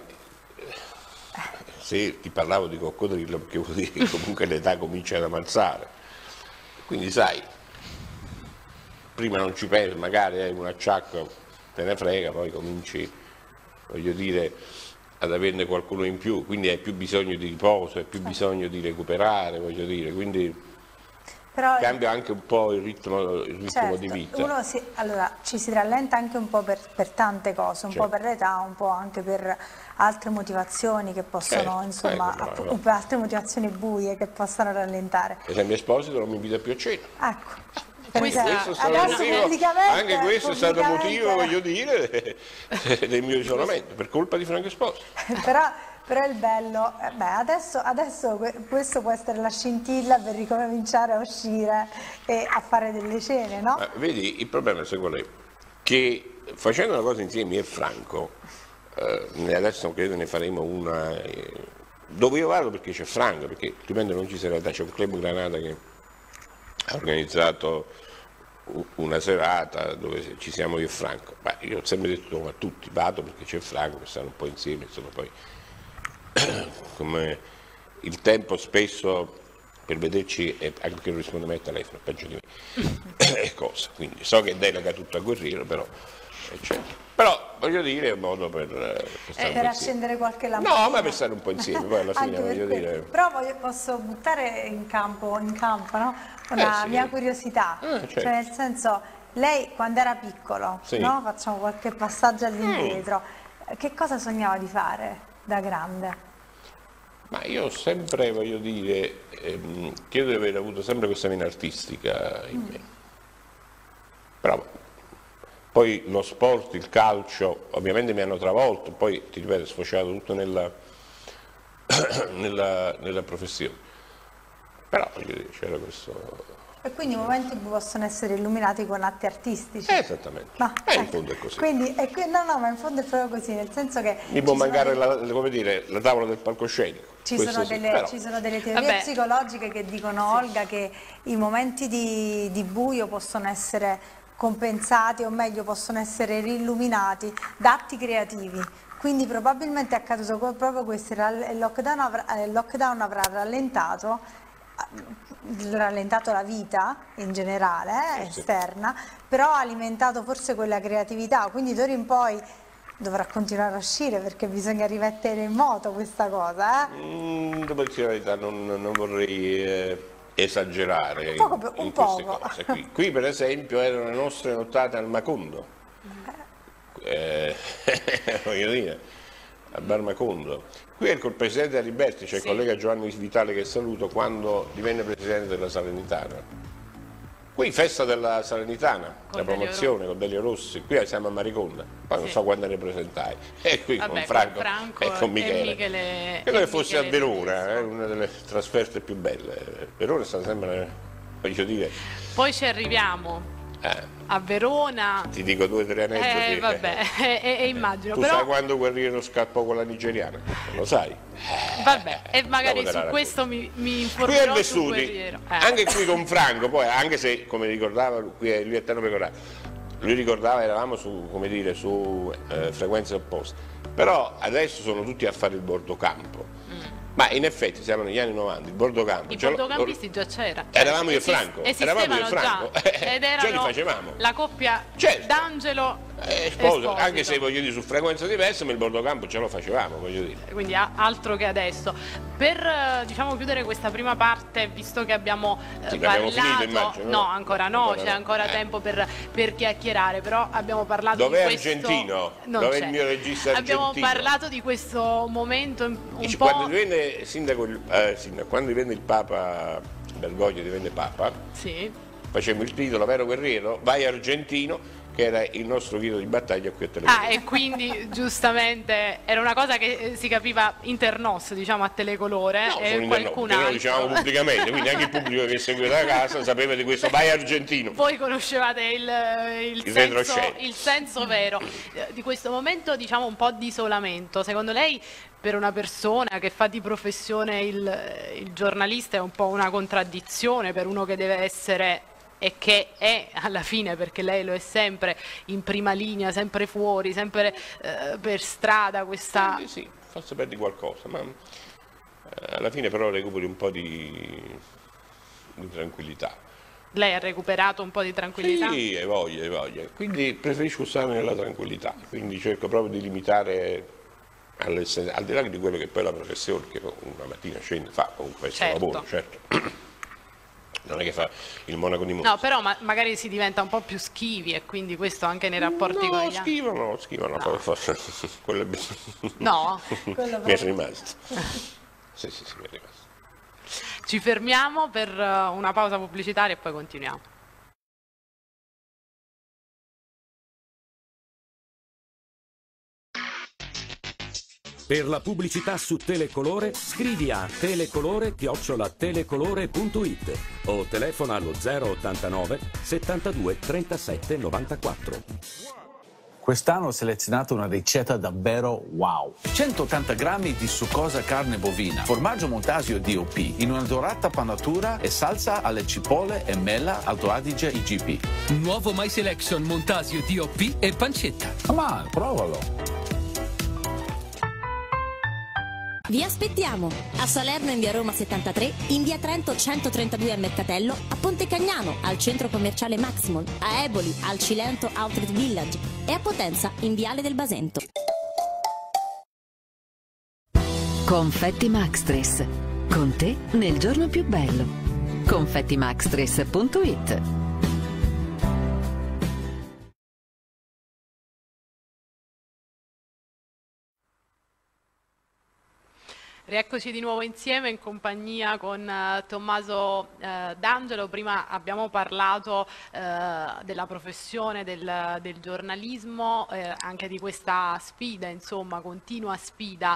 se ti parlavo di coccodrillo, perché vuol dire che comunque l'età comincia ad avanzare, quindi sai, prima non ci pensi, magari hai un acciacco, te ne frega, poi cominci, voglio dire, ad averne qualcuno in più, quindi hai più bisogno di riposo, hai più bisogno di recuperare, voglio dire, quindi... Però, cambia anche un po' il ritmo certo, di vita. Allora, ci si rallenta anche un po' per tante cose, un po' per l'età, un po' anche per altre motivazioni che possono, insomma, per altre motivazioni buie che possano rallentare. Per esempio Esposito non mi invita più a cena. Ecco. Questo è stato motivo, anche questo è stato motivo, voglio dire, del mio isolamento, per colpa di Franco Esposito. Però il bello, adesso questo può essere la scintilla per ricominciare a uscire e a fare delle cene, no? Ma vedi, il problema è qual è? Che facendo una cosa insieme io e Franco, adesso non credo ne faremo una, dove io vado perché c'è Franco, perché altrimenti non ci sarebbe, c'è un club Granata che ha organizzato una serata dove ci siamo io e Franco, ma io ho sempre detto a tutti, vado perché c'è Franco, per stare un po' insieme, insomma poi come il tempo spesso per vederci, anche perché non risponde mai al telefono, peggio di me, è cosa, quindi so che delega tutto a Guerriero, però voglio dire è un modo per stare accendere qualche lampada. No, ma per stare un po' insieme, poi alla fine voglio dire. Però posso buttare in campo, no? Una mia curiosità, certo. Cioè nel senso, lei quando era piccolo, no? Facciamo qualche passaggio all'indietro, che cosa sognava di fare da grande? Ma io sempre, voglio dire, credo di aver avuto sempre questa vena artistica in me. Però poi lo sport, il calcio, ovviamente mi hanno travolto, poi ti ripeto, è sfociato tutto nella professione. Però voglio dire, c'era questo. E quindi i momenti possono essere illuminati con atti artistici. Esattamente. In fondo è così. No, ma in fondo è proprio così, nel senso che. Mi può mancare la tavola del palcoscenico. Ci sono delle teorie psicologiche che dicono, Olga, che i momenti di buio possono essere compensati, o meglio possono essere riilluminati da atti creativi. Quindi probabilmente è accaduto proprio questo, il lockdown avrà rallentato la vita in generale, esterna, però ha alimentato forse quella creatività, quindi d'ora in poi dovrà continuare a uscire perché bisogna rimettere in moto questa cosa. Devo dire la verità, non vorrei esagerare in queste cose. Qui per esempio erano le nostre nottate al Macondo, voglio dire, a Bar Macondo. Qui è col presidente Aliberti, c'è il collega Giovanni Vitale che saluto, quando divenne presidente della Salernitana. Qui festa della Salernitana, la promozione con Delio Rossi, qui siamo a Mariconda, poi non so quando ne presentai, e qui con Franco e con Michele. Credo che fosse a Verona, una delle trasferte più belle. Verona è stata sempre, voglio dire. Poi ci arriviamo. A Verona. Ti dico 2 o 3 aneddoti. Vabbè, immagino. Tu sai quando Guerriero scappò con la nigeriana? Non lo sai? Vabbè, e magari su questo mi informerò su Guerriero. Anche qui con Franco, poi, anche se, come ricordava, lui è eterno pecorato, lui ricordava, eravamo su, come dire, su frequenze opposte. Però adesso sono tutti a fare il bordocampo. Ma in effetti siamo negli anni 90, il bordocampo. I bordocampisti già c'era. Eravamo io e Franco. Esistevano già. Ed erano li facevamo. La coppia D'Angelo Esposito. Anche se voglio dire su frequenze diverse, ma il bordocampo ce lo facevamo, voglio dire. Quindi altro che adesso. Per diciamo chiudere questa prima parte, visto che abbiamo parlato. Finito, immagino, no, ancora no, c'è ancora tempo per chiacchierare, però abbiamo parlato di questo. Dov'è Argentino? Dov'è il mio regista argentino? Abbiamo parlato di questo momento un po'. Quando divenne sindaco, quando divenne il Papa Bergoglio, divenne Papa, facemmo il titolo Vero Guerriero, vai Argentino, che era il nostro grido di battaglia qui a Telecolore. E quindi giustamente era una cosa che si capiva internos, diciamo, a Telecolore, e qualcun altro. Lo dicevamo pubblicamente, quindi anche il pubblico che seguiva da casa sapeva di questo vai Argentino. Voi conoscevate il senso vero di questo momento, diciamo, un po' di isolamento. Secondo lei, per una persona che fa di professione il giornalista, è un po' una contraddizione per uno che deve essere, e che è alla fine, perché lei lo è sempre, in prima linea, sempre fuori, sempre per strada, questa. Sì, forse perdi qualcosa, ma alla fine però recuperi un po' di tranquillità. Lei ha recuperato un po' di tranquillità? Sì, hai voglia. Quindi preferisco stare nella tranquillità, quindi cerco proprio di limitare, al di là di quello che poi è la professione, che una mattina scende, fa comunque questo lavoro, certo. non è che fa il monaco di Monza. No, però magari si diventa un po' più schivi e quindi questo anche nei rapporti con gli altri. Schivano, no. Forse quello è... No? Mi è rimasto. Sì, mi è rimasto. Ci fermiamo per una pausa pubblicitaria e poi continuiamo. Per la pubblicità su Telecolore scrivi a telecolore@telecolore.it o telefona allo 089 72 37 94. Quest'anno ho selezionato una ricetta davvero wow. 180 grammi di succosa carne bovina, formaggio Montasio DOP in una dorata panatura e salsa alle cipolle e mela Alto Adige IGP. Nuovo My Selection Montasio DOP e pancetta. Ma provalo. Vi aspettiamo a Salerno in via Roma 73, in via Trento 132 a Mercatello, a Ponte Cagnano al centro commerciale Maximum, a Eboli al Cilento Outlet Village e a Potenza in viale del Basento. Confetti Maxtris. Con te nel giorno più bello. confettimaxtris.it. Rieccoci di nuovo insieme in compagnia con Tommaso D'Angelo. Prima abbiamo parlato della professione del giornalismo, anche di questa sfida, insomma, continua sfida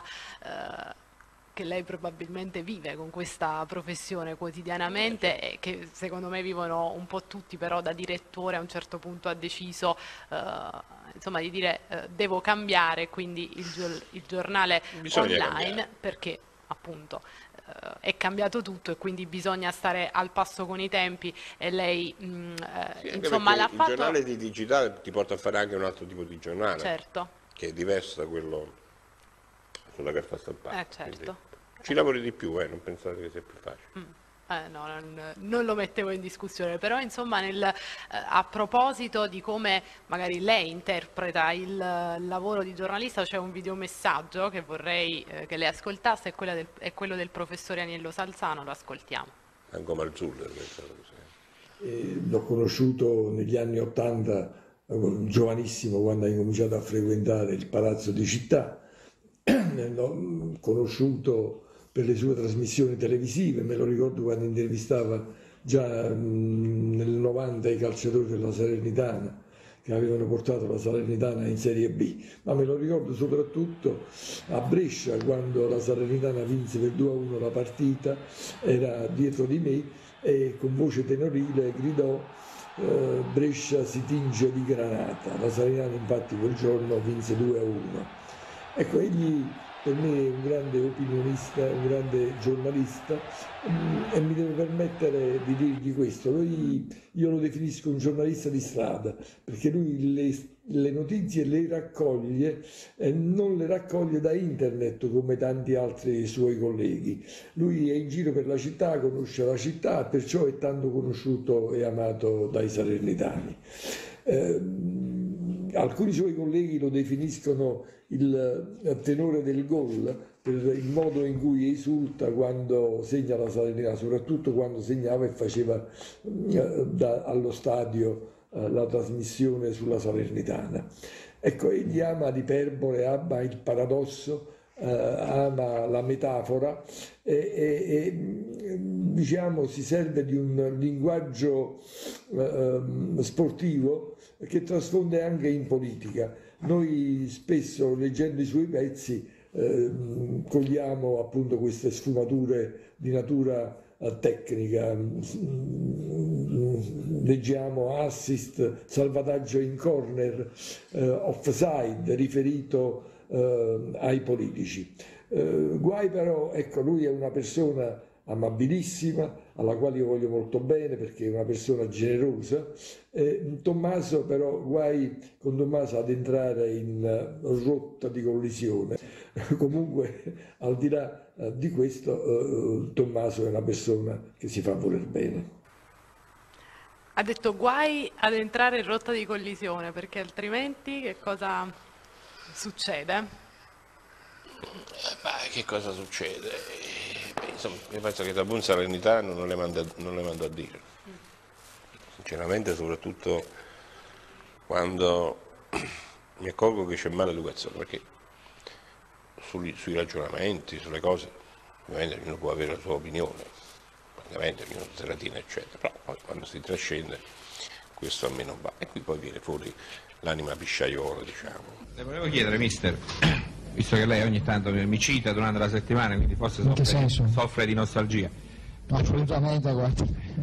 che lei probabilmente vive con questa professione quotidianamente e che secondo me vivono un po' tutti, però da direttore a un certo punto ha deciso insomma di dire devo cambiare, quindi il giornale online cambiare. Perché appunto è cambiato tutto e quindi bisogna stare al passo con i tempi e lei insomma l'ha fatto. Il giornale di digitale ti porta a fare anche un altro tipo di giornale, certo, che è diverso da quello sulla carta stampata. Certo. Quindi ci lavori di più, non pensate che sia più facile. No, non lo mettevo in discussione, però insomma a proposito di come magari lei interpreta il lavoro di giornalista, c'è un videomessaggio che vorrei che lei ascoltasse, è quello del professore Aniello Salzano, lo ascoltiamo. Anche Marzullo. L'ho conosciuto negli anni '80, giovanissimo, quando ho incominciato a frequentare il Palazzo di Città. L'ho conosciuto per le sue trasmissioni televisive, me lo ricordo quando intervistava già nel 90 i calciatori della Salernitana che avevano portato la Salernitana in Serie B, ma me lo ricordo soprattutto a Brescia quando la Salernitana vinse per 2-1 la partita, era dietro di me e con voce tenorile gridò Brescia si tinge di granata. La Salernitana infatti quel giorno vinse 2-1. Ecco, egli per me è un grande opinionista, un grande giornalista e mi devo permettere di dirgli questo. Io lo definisco un giornalista di strada perché lui le notizie le raccoglie e non le raccoglie da internet come tanti altri suoi colleghi. Lui è in giro per la città, conosce la città, perciò è tanto conosciuto e amato dai salernitani. Alcuni suoi colleghi lo definiscono il tenore del gol per il modo in cui esulta quando segna la Salernitana, soprattutto quando segnava e faceva allo stadio la trasmissione sulla Salernitana. Ecco, egli ama l'iperbole, ama il paradosso, ama la metafora e diciamo si serve di un linguaggio sportivo che trasfonde anche in politica. Noi spesso leggendo i suoi pezzi cogliamo appunto queste sfumature di natura tecnica, leggiamo assist, salvataggio in corner, offside riferito ai politici. Guai però, ecco, lui è una persona amabilissima, alla quale io voglio molto bene perché è una persona generosa. Tommaso però, guai con Tommaso ad entrare in rotta di collisione. Comunque, al di là di questo, Tommaso è una persona che si fa voler bene. Ha detto guai ad entrare in rotta di collisione, perché altrimenti che cosa succede? Ma che cosa succede? insomma, io penso che da buon salernitano non le mando a dire. Sinceramente, soprattutto quando mi accorgo che c'è maleducazione, perché sui ragionamenti, sulle cose, ovviamente ognuno può avere la sua opinione, ovviamente ognuno se la tiene, eccetera, però poi quando si trascende questo a me non va. E qui poi viene fuori l'anima pisciaiola, diciamo. Le volevo chiedere, mister, visto che lei ogni tanto mi cita durante la settimana, quindi forse soffre di nostalgia. No, assolutamente, guarda.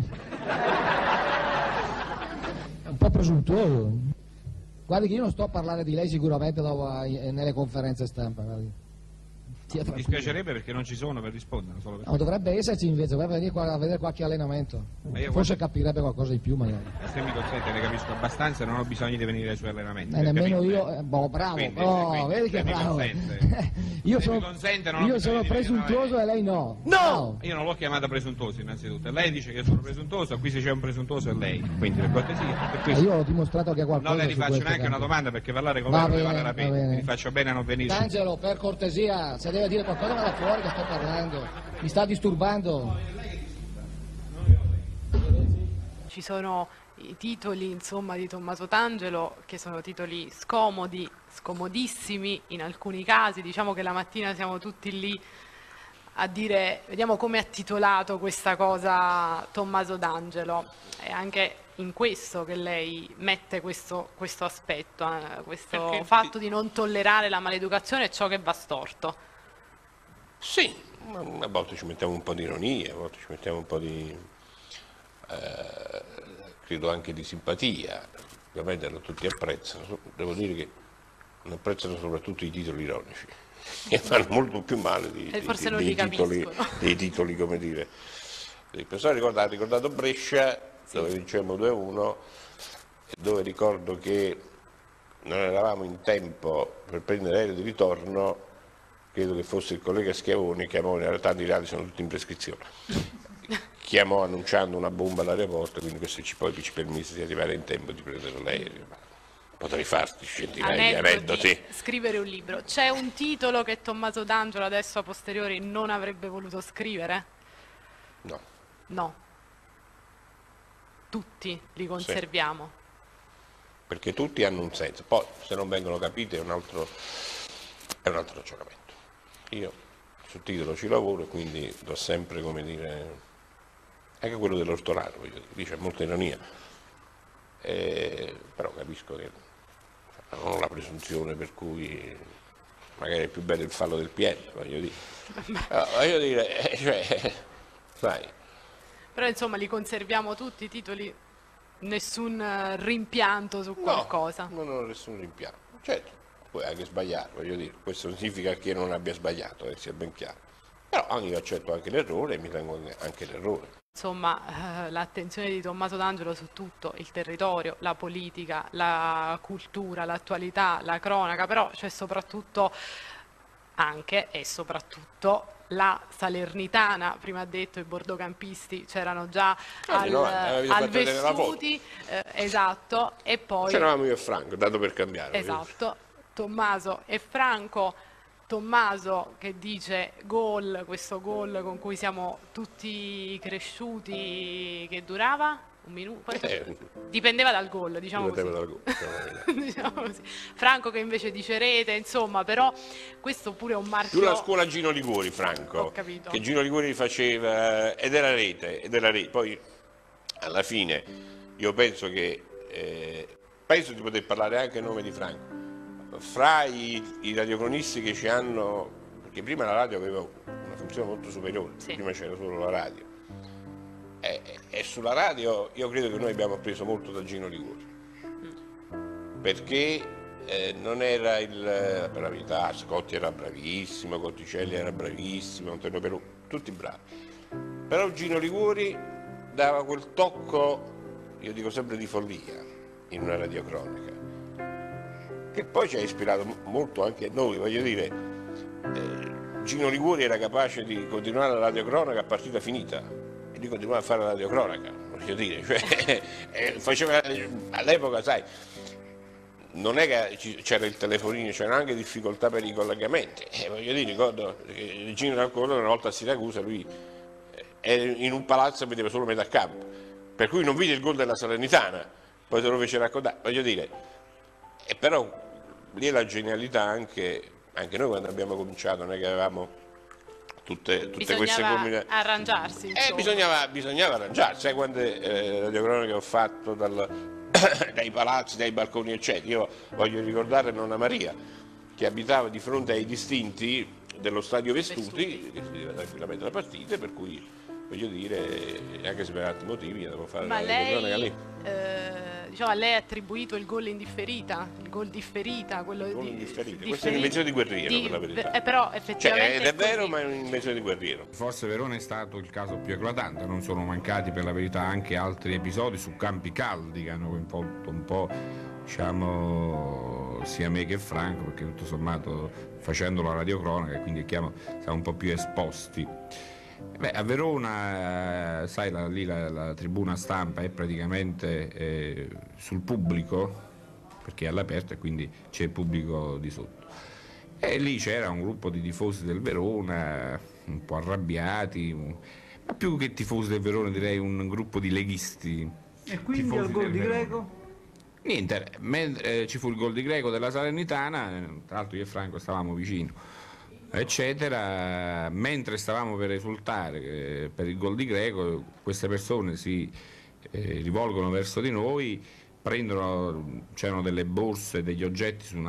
È un po' presuntuoso. Guardi che io non sto a parlare di lei sicuramente nelle conferenze stampa. Guardi. Mi dispiacerebbe perché non ci sono per rispondere. Solo per... No, dovrebbe esserci invece, dovrebbe venire qua a vedere qualche allenamento. Forse capirebbe qualcosa di più magari. Se mi consente, ne capisco abbastanza e non ho bisogno di venire ai suoi allenamenti. Nemmeno io, bravo, quindi, vedi che bravo. Io sono presuntuoso e lei no. No! Io non l'ho chiamata presuntuoso innanzitutto. Lei dice che sono presuntuoso, qui se c'è un presuntuoso è lei. Quindi per cortesia. Io ho dimostrato che qualcosa. Non le rifaccio neanche una domanda perché parlare con lei vale la pena. Mi faccio bene a non venire. Angelo, per cortesia, se deve dire qualcosa vada fuori che sto parlando, mi sta disturbando. Ci sono i titoli, insomma, di Tommaso Tangelo che sono titoli scomodi, scomodissimi in alcuni casi. Diciamo che la mattina siamo tutti lì a dire, vediamo come ha titolato questa cosa Tommaso Tangelo. È anche in questo che lei mette questo aspetto, questo fatto di non tollerare la maleducazione e ciò che va storto. Sì, a volte ci mettiamo un po' di ironia, a volte ci mettiamo un po' di, credo anche di simpatia, ovviamente non tutti apprezzano, devo dire che non apprezzano soprattutto i titoli ironici, che fanno molto più male dei titoli, come dire. Il professore ha ricordato Brescia, sì, dove vincemmo 2-1, dove ricordo che non eravamo in tempo per prendere l'aereo di ritorno. Credo che fosse il collega Schiavoni, chiamò, in realtà i radio sono tutti in prescrizione, chiamò annunciando una bomba all'aeroporto, quindi questo poi ci permise di arrivare in tempo di prendere l'aereo. Potrei farti centinaia di aneddoti. Scrivere un libro. C'è un titolo che Tommaso Tangelo adesso a posteriori non avrebbe voluto scrivere? No. No. Tutti li conserviamo. Sì. Perché tutti hanno un senso, poi se non vengono capiti è un altro ragionamento. Io sul titolo ci lavoro, quindi do sempre, come dire, anche quello dell'ortolano, lì c'è molta ironia, però capisco che non ho la presunzione per cui magari è più bello il fallo del piede, voglio dire, cioè, sai. Però insomma li conserviamo tutti i titoli, nessun rimpianto su qualcosa? No, non ho nessun rimpianto, certo. Puoi anche sbagliare, voglio dire, questo non significa che io non abbia sbagliato, sia ben chiaro. Però io accetto anche l'errore e mi tengo anche l'errore. Insomma, l'attenzione di Tommaso Tangelo su tutto, il territorio, la politica, la cultura, l'attualità, la cronaca, però c'è soprattutto anche e soprattutto la Salernitana, prima ha detto i bordocampisti c'erano già al Vessuti, esatto, e poi... C'eravamo io e Franco, dato per cambiare. Esatto. Tommaso e Franco, Tommaso che dice gol, questo gol con cui siamo tutti cresciuti, che durava un minuto, dipendeva dal gol, diciamo così. Diciamo così. Franco che invece dice rete, insomma, però questo pure è un marchio. Più la scuola Gino Liguori, Franco, ho capito, che Gino Liguori faceva ed era rete, poi alla fine io penso di poter parlare anche a nome di Franco. Fra i radiocronisti che ci hanno, perché prima la radio aveva una funzione molto superiore, sì, prima c'era solo la radio, e sulla radio io credo che noi abbiamo appreso molto da Gino Liguori, perché non era per la verità, Scotti era bravissimo, Cotticelli era bravissimo, Antonio Perù, tutti bravi, però Gino Liguori dava quel tocco, io dico sempre di follia, in una radiocronica, che poi ci ha ispirato molto anche a noi, voglio dire, Gino Liguori era capace di continuare la radiocronaca a partita finita, e di continuare a fare la radiocronaca, voglio dire, cioè, faceva all'epoca, sai, non è che c'era il telefonino, c'erano anche difficoltà per i collegamenti. Voglio dire, ricordo che Gino Raccordo una volta a Siracusa, lui era in un palazzo e vedeva solo metà campo, per cui non vide il gol della Salernitana, poi se lo fece raccontare, voglio dire, però lì è la genialità anche noi quando abbiamo cominciato, non è che avevamo tutte queste combinazioni. Arrangiarsi. Bisognava arrangiarsi, sai quante radiocronache ho fatto dai palazzi, dai balconi eccetera. Io voglio ricordare nonna Maria che abitava di fronte ai distinti dello stadio Vestuti, che si vedeva tranquillamente la partita, per cui voglio dire, anche se per altri motivi devo fare ma una lei, lì. Diciamo, a lei è attribuito il gol in differita, il gol differita, quello gol in differita. differita. Questa è un'invenzione di Guerriero, per la verità. Però effettivamente ed è vero, ma è un'invenzione di Guerriero. Forse Verona è stato il caso più eclatante, non sono mancati per la verità anche altri episodi su campi caldi che hanno coinvolto un po', diciamo, sia me che Franco, perché tutto sommato facendo la radiocronaca, quindi è chiaro, siamo un po' più esposti. Beh, a Verona, sai, lì la tribuna stampa è praticamente sul pubblico, perché è all'aperto e quindi c'è il pubblico di sotto. E lì c'era un gruppo di tifosi del Verona, un po' arrabbiati, ma più che tifosi del Verona direi un gruppo di leghisti. E quindi al gol di Greco? Niente, mentre ci fu il gol di Greco della Salernitana, tra l'altro io e Franco stavamo vicino, eccetera, mentre stavamo per esultare per il gol di Greco, queste persone si rivolgono verso di noi, c'erano delle borse, degli oggetti su un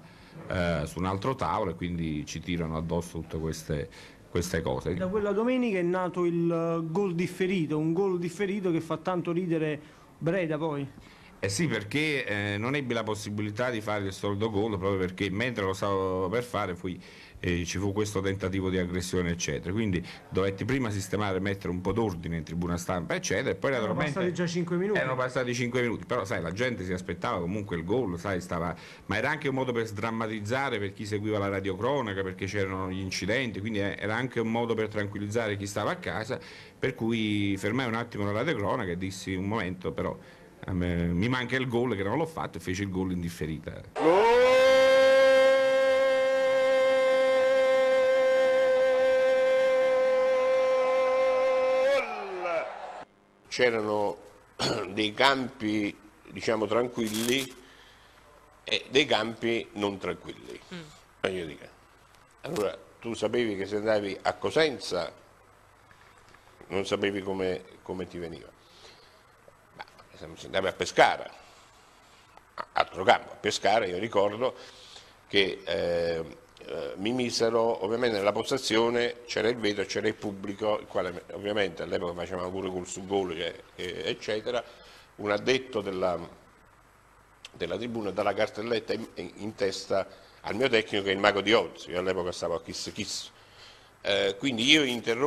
altro tavolo e quindi ci tirano addosso tutte queste cose. Da quella domenica è nato il gol differito, un gol differito che fa tanto ridere Breda poi. Eh sì, perché non ebbi la possibilità di fare il solito gol proprio perché mentre lo stavo per fare ci fu questo tentativo di aggressione eccetera, quindi dovetti prima sistemare, mettere un po' d'ordine in tribuna stampa eccetera e poi erano passati già 5 minuti. Erano passati 5 minuti, però sai, la gente si aspettava comunque il gol, sai, ma era anche un modo per sdrammatizzare per chi seguiva la radiocronaca, perché c'erano gli incidenti, quindi era anche un modo per tranquillizzare chi stava a casa, per cui fermai un attimo la radiocronaca e dissi un momento, però mi manca il gol, che non l'ho fatto, e fece il gol in differita. C'erano dei campi, diciamo, tranquilli e dei campi non tranquilli. Voglio dire. Allora, tu sapevi che se andavi a Cosenza non sapevi come ti veniva. Se andavi a Pescara, altro campo, a Pescara io ricordo che mi misero, ovviamente nella postazione c'era il vetro, c'era il pubblico, il quale ovviamente all'epoca facevamo pure col subgol eccetera, un addetto della tribuna dalla cartelletta in testa al mio tecnico che è il mago di Oz, io all'epoca stavo a Kiss. Quindi io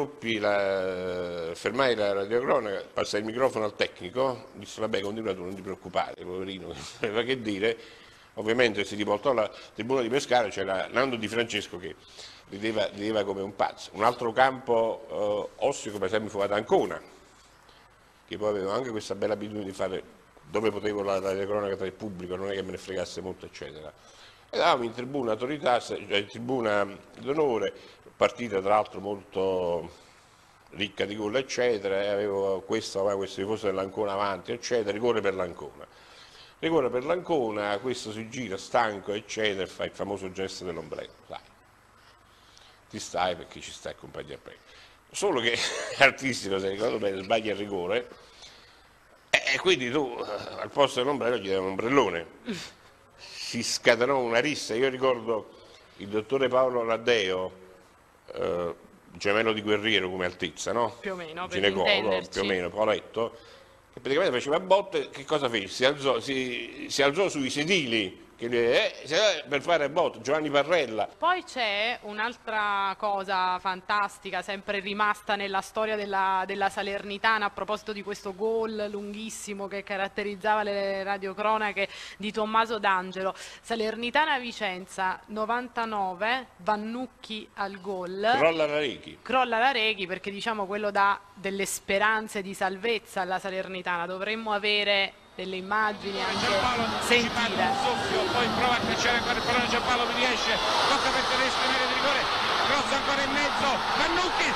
fermai la radiocronaca, passai il microfono al tecnico, disse vabbè continua tu, non ti preoccupare, poverino, non sapeva che dire. Ovviamente si riportò alla tribuna di Pescara, c'era Nando Di Francesco che rideva come un pazzo. Un altro campo ostico per esempio fu ad Ancona, che poi avevo anche questa bella abitudine di fare dove potevo la radiocronaca tra il pubblico, non è che me ne fregasse molto eccetera. E eravamo in tribuna autorità, in tribuna d'onore, partita tra l'altro molto ricca di gol eccetera, e avevo questo tifoso dell'Ancona avanti eccetera, rigore per l'Ancona, questo si gira stanco eccetera e fa il famoso gesto dell'ombrello, sai, ti stai perché ci stai compagni a prendere. Solo che artistico, se ricordo bene, sbaglia il rigore e quindi tu al posto dell'ombrello gli dai un ombrellone, si scatenò una rissa. Io ricordo il dottore Paolo Raddeo, gemello di Guerriero come altezza, no? Più o meno, ginecologo, più o meno, Pauletto, che praticamente faceva botte, che cosa fece? Si alzò sui sedili per fare botte, Giovanni Parrella. Poi c'è un'altra cosa fantastica, sempre rimasta nella storia della Salernitana, a proposito di questo gol lunghissimo che caratterizzava le radiocronache di Tommaso D'Angelo. Salernitana-Vicenza 99, Vannucchi al gol. Crolla la Reghi perché diciamo quello dà delle speranze di salvezza alla Salernitana. Dovremmo avere delle immagini anche sentire. Poi prova a cacciare ancora il pallone, Giampaolo, mi riesce, tocca per Tedesco in area di rigore, cross ancora in mezzo, Vannucchi.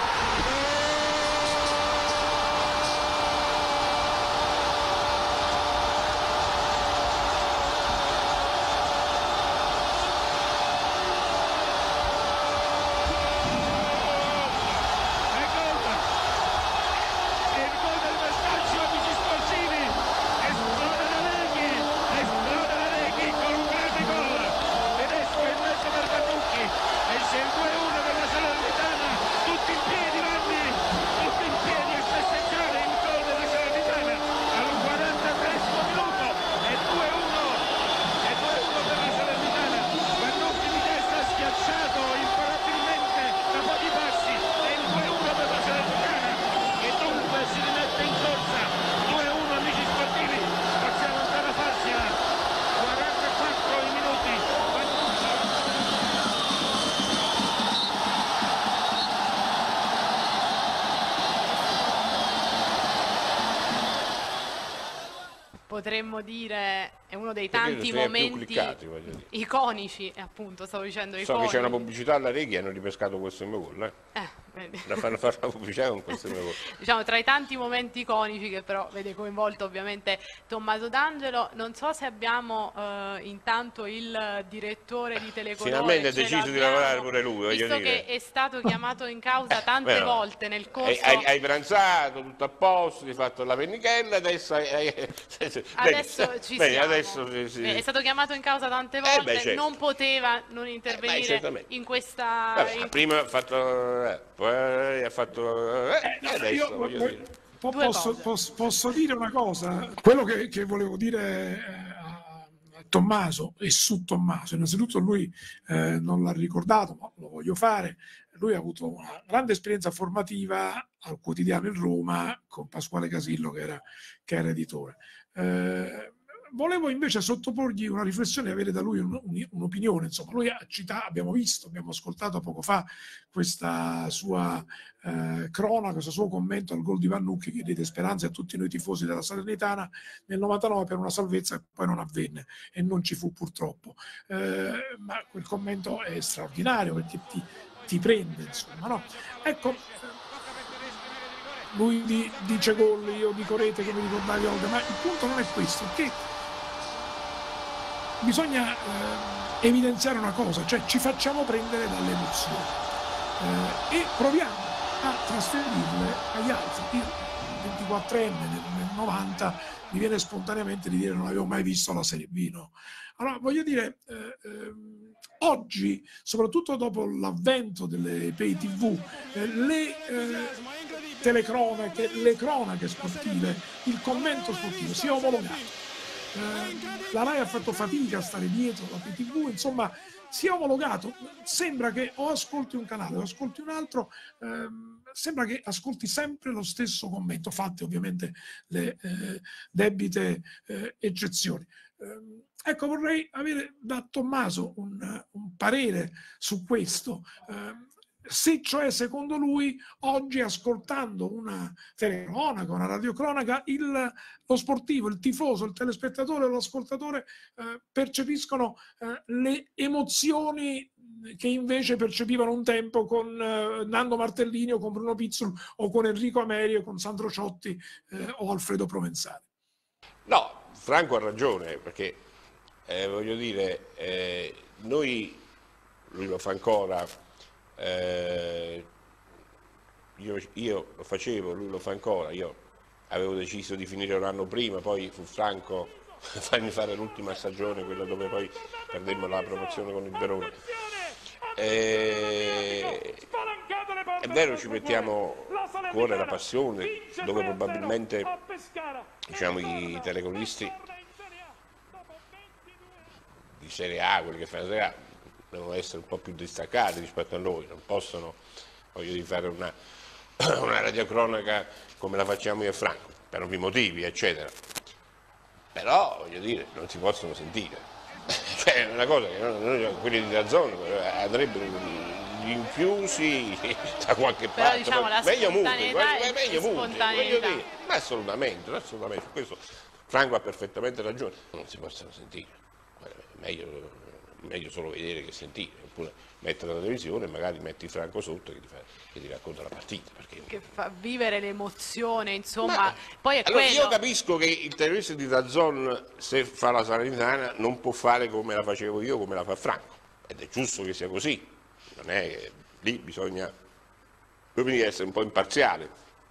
Potremmo dire è uno dei tanti momenti iconici, e appunto stavo dicendo iconici. So che c'è una pubblicità alla Reghi e hanno ripescato questo mio gol, da fanno fare la pubblicità con questo mio gol. Diciamo tra i tanti momenti iconici che però vede coinvolto ovviamente Tommaso D'Angelo. Non so se abbiamo intanto il direttore di Telecolore. Finalmente ha deciso di lavorare pure lui, visto voglio dire. che è stato chiamato in causa tante volte nel corso. Hai pranzato, tutto a posto, hai fatto la pennichella, adesso ci siamo. Adesso è stato chiamato in causa tante volte, certo. Non poteva non intervenire in questa... Prima ha fatto... poi ha fatto... adesso voglio dire. Posso dire una cosa? Quello che volevo dire a Tommaso e su Tommaso, innanzitutto lui non l'ha ricordato, ma lo voglio fare. Lui ha avuto una grande esperienza formativa al quotidiano in Roma con Pasquale Casillo che era editore. Volevo invece sottoporgli una riflessione e avere da lui un'opinione. Insomma, lui ha citato, abbiamo ascoltato poco fa questa sua cronaca, questo suo commento al gol di Vannucchi che diede speranze a tutti noi tifosi della Salernitana nel 99 per una salvezza che poi non avvenne e non ci fu purtroppo. Ma quel commento è straordinario perché ti prende, insomma, no? Ecco, lui dice gol, io dico rete come ricordavi Olga, ma il punto non è questo, che bisogna evidenziare una cosa, cioè ci facciamo prendere dalle emozioni e proviamo a trasferirle agli altri. Io 24enne nel 90 mi viene spontaneamente di dire non avevo mai visto la Serie B, no? Allora voglio dire, oggi, soprattutto dopo l'avvento delle pay tv, le telecronache, le cronache sportive, il commento sportivo si è omologato. La Rai ha fatto fatica a stare dietro la pay tv, insomma si è omologato. Sembra che o ascolti un canale o ascolti un altro, sembra che ascolti sempre lo stesso commento, fatte ovviamente le debite eccezioni. Ecco, vorrei avere da Tommaso un parere su questo. Se cioè secondo lui oggi ascoltando una telecronaca, una radiocronaca, lo sportivo, il tifoso, il telespettatore o l'ascoltatore percepiscono le emozioni che invece percepivano un tempo con Nando Martellini o con Bruno Pizzul o con Enrico Amerio, con Sandro Ciotti o Alfredo Provenzali. No, Franco ha ragione, perché voglio dire, lui lo fa ancora. Io lo facevo, lui lo fa ancora. Io avevo deciso di finire un anno prima, poi fu Franco a farmi fare l'ultima stagione, quella dove poi perdemmo la promozione con il Verona. È vero, ci mettiamo cuore la passione, dove probabilmente diciamo i telecronisti di Serie A, quelli che fanno Serie A, devono essere un po' più distaccati rispetto a noi, non possono, voglio dire, fare una radiocronaca come la facciamo io e Franco, per ovvi motivi, eccetera. Però, voglio dire, non si possono sentire. Cioè, è una cosa che noi, quelli della zona, andrebbero rinchiusi da qualche parte. Però diciamo la meglio spontaneità muti, voglio dire. Ma assolutamente, questo Franco ha perfettamente ragione, non si possono sentire, è meglio solo vedere che sentire, oppure mettere la televisione e magari metti Franco sotto che ti racconta la partita. Che fa vivere l'emozione, insomma. Poi è allora, quello. io capisco che il televisione di DAZN, se fa la Salernitana, non può fare come la facevo io, come la fa Franco, ed è giusto che sia così, non è che lì bisogna essere un po' imparziale.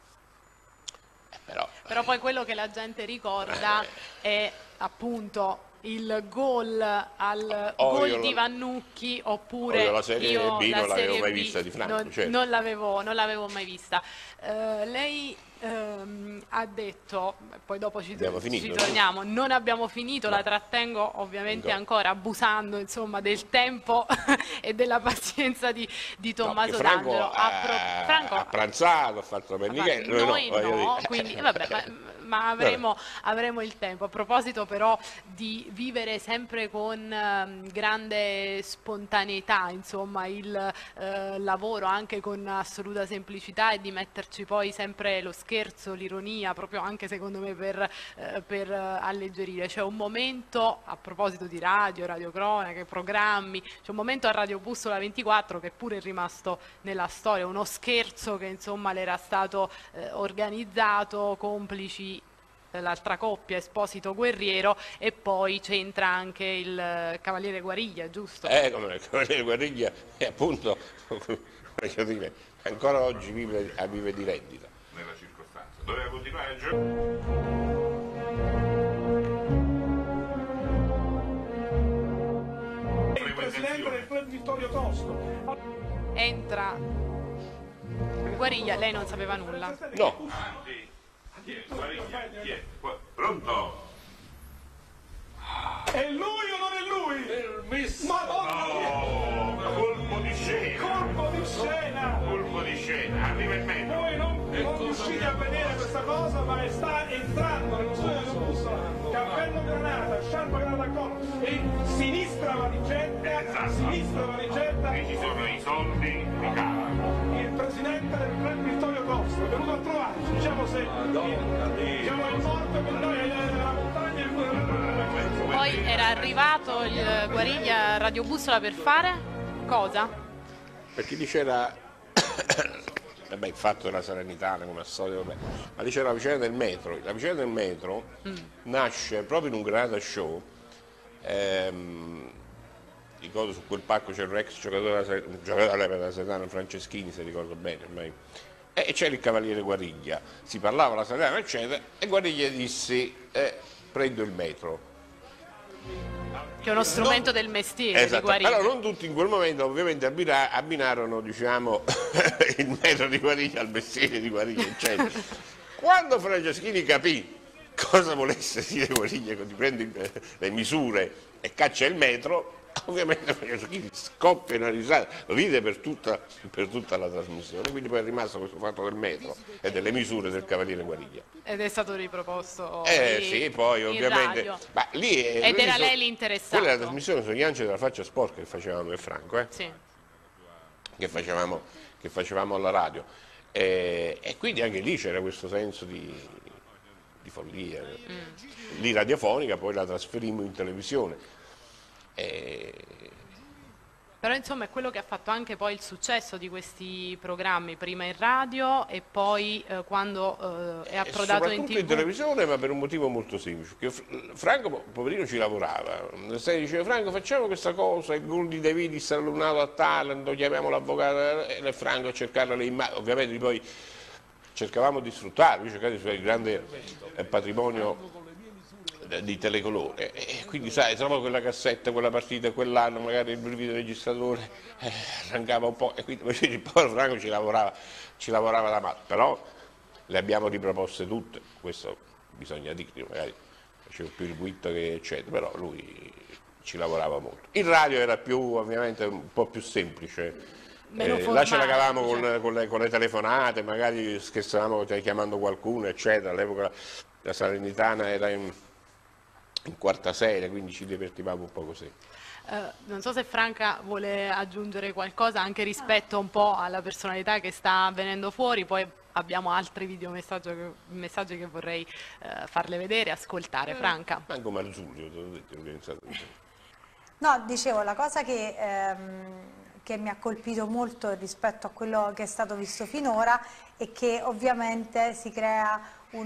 Però poi quello che la gente ricorda è appunto il gol gol di Vannucchi, oppure la Serie B non l'avevo mai vista di Franco, non l'avevo mai vista. Lei ha detto, poi dopo ci torniamo, non abbiamo finito, la trattengo ovviamente ancora, abusando insomma del tempo e della pazienza di Tommaso D'Angelo. Franco ha pranzato, ha fatto la pennichella, noi no, quindi vabbè, ma avremo il tempo. A proposito però di vivere sempre con grande spontaneità, insomma, il lavoro anche con assoluta semplicità, e di metterci poi sempre lo scherzo, l'ironia, proprio anche secondo me per alleggerire. C'è un momento, a proposito di radiocronache, programmi, c'è un momento a Radio Bussola 24 che pure è rimasto nella storia, uno scherzo che insomma le era stato organizzato, complici l'altra coppia, Esposito Guerriero, e poi c'entra anche il Cavaliere Guariglia, giusto? Come il Cavaliere Guariglia è appunto, voglio dire, ancora oggi vive di rendita. Nella circostanza. Doveva continuare a giocare. Il presidente del club Vittorio Tosto. Entra Guariglia, lei non sapeva nulla? No. Pronto? È lui o non è lui? Madonna mia! Colpo di scena! Colpo di scena! Colpo di scena, arriva il metro. Voi non riuscite a vedere questa cosa, ma sta entrando nello studio della Bussola, cappello granata, sciarpa granata al collo, e sinistra valigetta, Qui ci sono i soldi di casa. Il presidente del club Vittorio Costa è venuto a trovarci, diciamo se diciamo è morto con noi nella montagna. Poi era arrivato il Guariglia a Radio Bussola per fare cosa? Perché lì c'era vabbè, il fatto della Salernitana come al solito, vabbè, ma lì c'era la vicenda del metro. La vicenda del metro nasce proprio in un Granata Show. Ricordo su quel palco c'era un ex giocatore della Salernitana, Franceschini, se ricordo bene ormai. E c'era il Cavaliere Guariglia, si parlava la Salernitana eccetera, e Guariglia dissi prendo il metro. Che è uno strumento del mestiere di Guariglia. Allora non tutti in quel momento ovviamente abbinarono, diciamo, il metro di Guariglia al mestiere di Guariglia, eccetera. Quando Franceschini capì cosa volesse dire Guariglia, che ti prendi le misure e caccia il metro, ovviamente Franceschini scoppia una risata, ride per tutta la trasmissione, quindi poi è rimasto questo fatto del metro e delle misure del Cavaliere Guariglia. Ed è stato riproposto sì, poi ovviamente ma ed era lei l'interessato. Quella è la trasmissione sugli angeli della faccia sporca che facevamo io e Franco, sì. che facevamo alla radio, e quindi anche lì c'era questo senso di follia, lì radiofonica, poi la trasferimmo in televisione. Però insomma è quello che ha fatto anche poi il successo di questi programmi, prima in radio e poi quando è approdato in TV. In televisione, ma per un motivo molto semplice, che Franco poverino ci lavorava, diceva Franco facciamo questa cosa, il gol di De Vidis allunato a Taranto, chiamiamo l'avvocato e Franco a cercare le immagini, ovviamente poi cercavamo di sfruttarlo, cercavamo di sfruttare il grande patrimonio di Telecolore, e quindi sai, trovo quella cassetta, quella partita, quell'anno, magari il brivido registratore arrancava un po', e quindi il povero Franco ci lavorava da male, però le abbiamo riproposte tutte, questo bisogna dirlo, magari facevo più il guitto che eccetera, però lui ci lavorava molto. Il radio era più, ovviamente, un po' più semplice. Là ce la cavavamo con le telefonate, magari scherzavamo chiamando qualcuno, eccetera. All'epoca la Salernitana era in quarta serie, quindi ci divertivamo un po' così. Non so se Franca vuole aggiungere qualcosa anche rispetto un po' alla personalità che sta venendo fuori, poi abbiamo altri messaggi che vorrei farle vedere, ascoltare. Franca. Manco Marzulio, te l'ho detto, organizzato. No, dicevo, la cosa che mi ha colpito molto rispetto a quello che è stato visto finora è che ovviamente si crea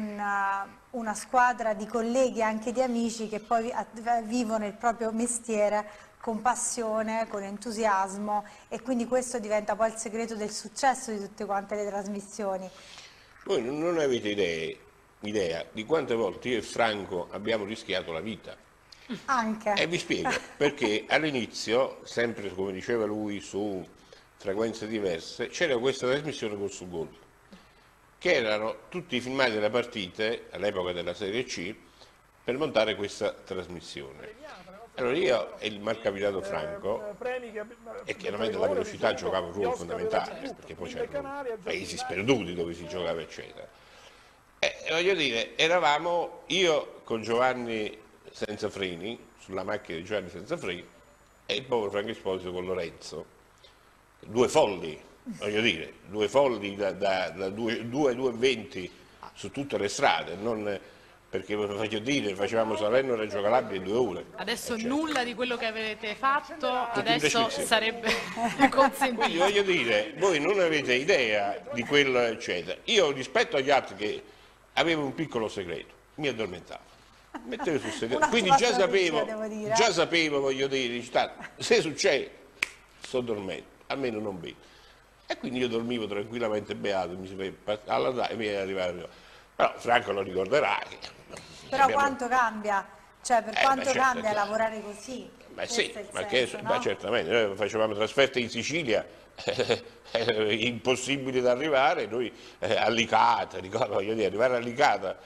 una squadra di colleghi, anche di amici, che poi vivono il proprio mestiere con passione, con entusiasmo, e quindi questo diventa poi il segreto del successo di tutte quante le trasmissioni. Voi non avete idea di quante volte io e Franco abbiamo rischiato la vita. Anche. E vi spiego, perché all'inizio, sempre come diceva lui, su frequenze diverse, c'era questa trasmissione col Sul Gol, che erano tutti i filmati delle partite, all'epoca della Serie C, per montare questa trasmissione. Allora io e il malcapitato Franco, e chiaramente la velocità giocava un ruolo fondamentale, perché poi c'erano paesi sperduti dove si giocava, eccetera. E voglio dire, eravamo io con Giovanni senza freni, sulla macchina di Giovanni senza freni, e il povero Franco Esposito con Lorenzo. Due folli, voglio dire, due folli da 2,20 su tutte le strade, non perché voglio dire, facevamo Salerno-Reggio Calabria in 2 ore. Adesso nulla di quello che avete fatto adesso sarebbe consentito. Quindi voglio dire, voi non avete idea di quello, eccetera. Io rispetto agli altri che avevo un piccolo segreto, mi addormentavo. Mettevo sul segreto, quindi già sapevo, voglio dire, se succede, sto dormendo, almeno non vedo. E quindi io dormivo tranquillamente beato, mi arrivava. Però Franco lo ricorderà. Però quanto cambia? Cioè, per quanto certo, cambia lavorare così? Beh sì, senso, no? Certamente, noi facevamo trasferte in Sicilia, impossibili da arrivare, noi a Licata, voglio dire, arrivare a Licata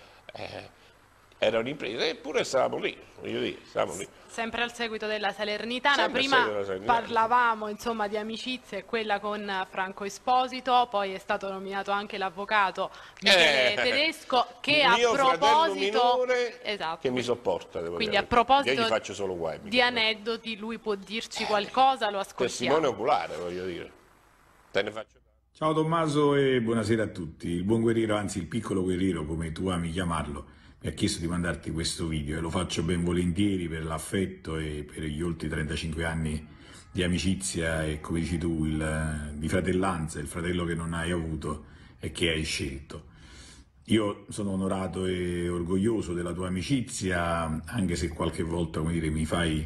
era un'impresa, eppure stavamo lì, voglio dire, stavamo lì. Sempre al seguito della Salernitana, prima parlavamo insomma di amicizia, e quella con Franco Esposito, poi è stato nominato anche l'avvocato Michele Tedesco, che a proposito che mi sopporta, devo quindi dire. A proposito io gli faccio solo guai, di aneddoti, lui può dirci qualcosa, lo ascoltiamo. Testimone oculare, voglio dire. Te ne faccio. Ciao Tommaso e buonasera a tutti. Il buon guerriero, anzi il piccolo guerriero come tu ami chiamarlo, mi ha chiesto di mandarti questo video e lo faccio ben volentieri per l'affetto e per gli oltre 35 anni di amicizia e, come dici tu, di fratellanza, il fratello che non hai avuto e che hai scelto. Io sono onorato e orgoglioso della tua amicizia, anche se qualche volta, come dire, mi fai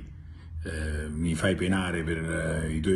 penare per i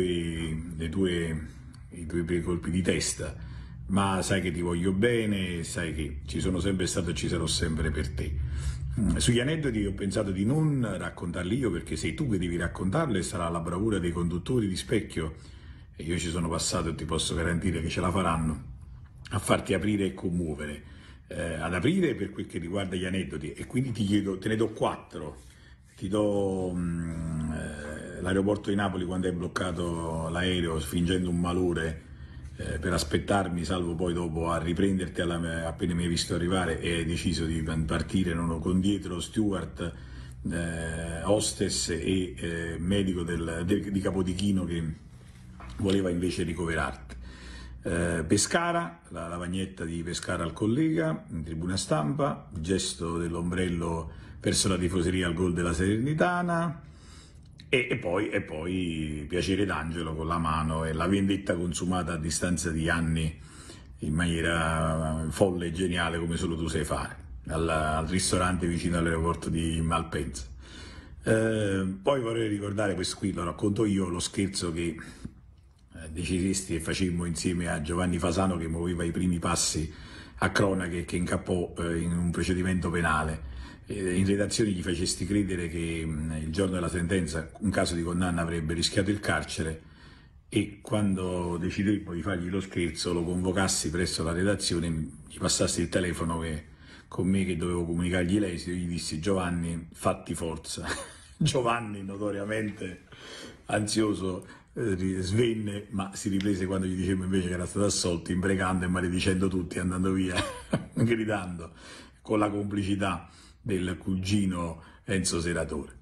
tuoi colpi di testa. Ma sai che ti voglio bene, sai che ci sono sempre stato e ci sarò sempre per te. Sugli aneddoti ho pensato di non raccontarli io, perché sei tu che devi raccontarli e sarà la bravura dei conduttori di Specchio, e io ci sono passato e ti posso garantire che ce la faranno, a farti aprire e commuovere. Ad aprire per quel che riguarda gli aneddoti, e quindi te ne do 4. Ti do l'aeroporto di Napoli, quando hai bloccato l'aereo fingendo un malore per aspettarmi, salvo poi dopo a riprenderti appena mi hai visto arrivare e hai deciso di partire, con dietro steward, hostess e medico di Capodichino che voleva invece ricoverarti. Pescara, la lavagnetta di Pescara al collega in tribuna stampa, il gesto dell'ombrello verso la tifoseria al gol della Salernitana. E poi Piacere d'Angelo con la mano e la vendetta consumata a distanza di anni in maniera folle e geniale, come solo tu sai fare, al ristorante vicino all'aeroporto di Malpensa. Poi vorrei ricordare, questo qui lo racconto io, lo scherzo che decisisti e facemmo insieme a Giovanni Fasano, che muoveva i primi passi a cronache, che incappò in un procedimento penale. In redazione gli facesti credere che il giorno della sentenza, in caso di condanna, avrebbe rischiato il carcere, e quando decidemmo di fargli lo scherzo lo convocassi presso la redazione, gli passassi il telefono con me che dovevo comunicargli l'esito, gli dissi: Giovanni, fatti forza. Giovanni, notoriamente ansioso, svenne, ma si riprese quando gli dicemmo invece che era stato assolto, imprecando e maledicendo tutti, andando via gridando, con la complicità del cugino Enzo Seratore.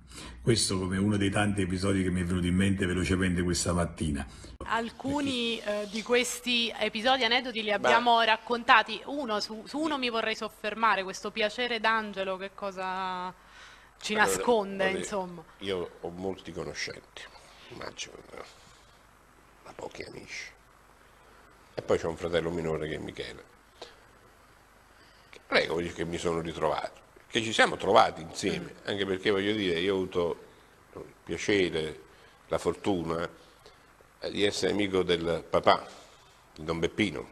Questo come uno dei tanti episodi che mi è venuto in mente velocemente questa mattina. Alcuni di questi episodi, aneddoti li abbiamo raccontati. Su uno mi vorrei soffermare, questo piacere d'Angelo, che cosa ci nasconde, insomma. Io ho molti conoscenti, immagino, ma pochi amici. E poi c'è un fratello minore che è Michele. Non è che mi sono ritrovato, che ci siamo trovati insieme, anche perché voglio dire, io ho avuto il piacere, la fortuna di essere amico del papà, di Don Beppino,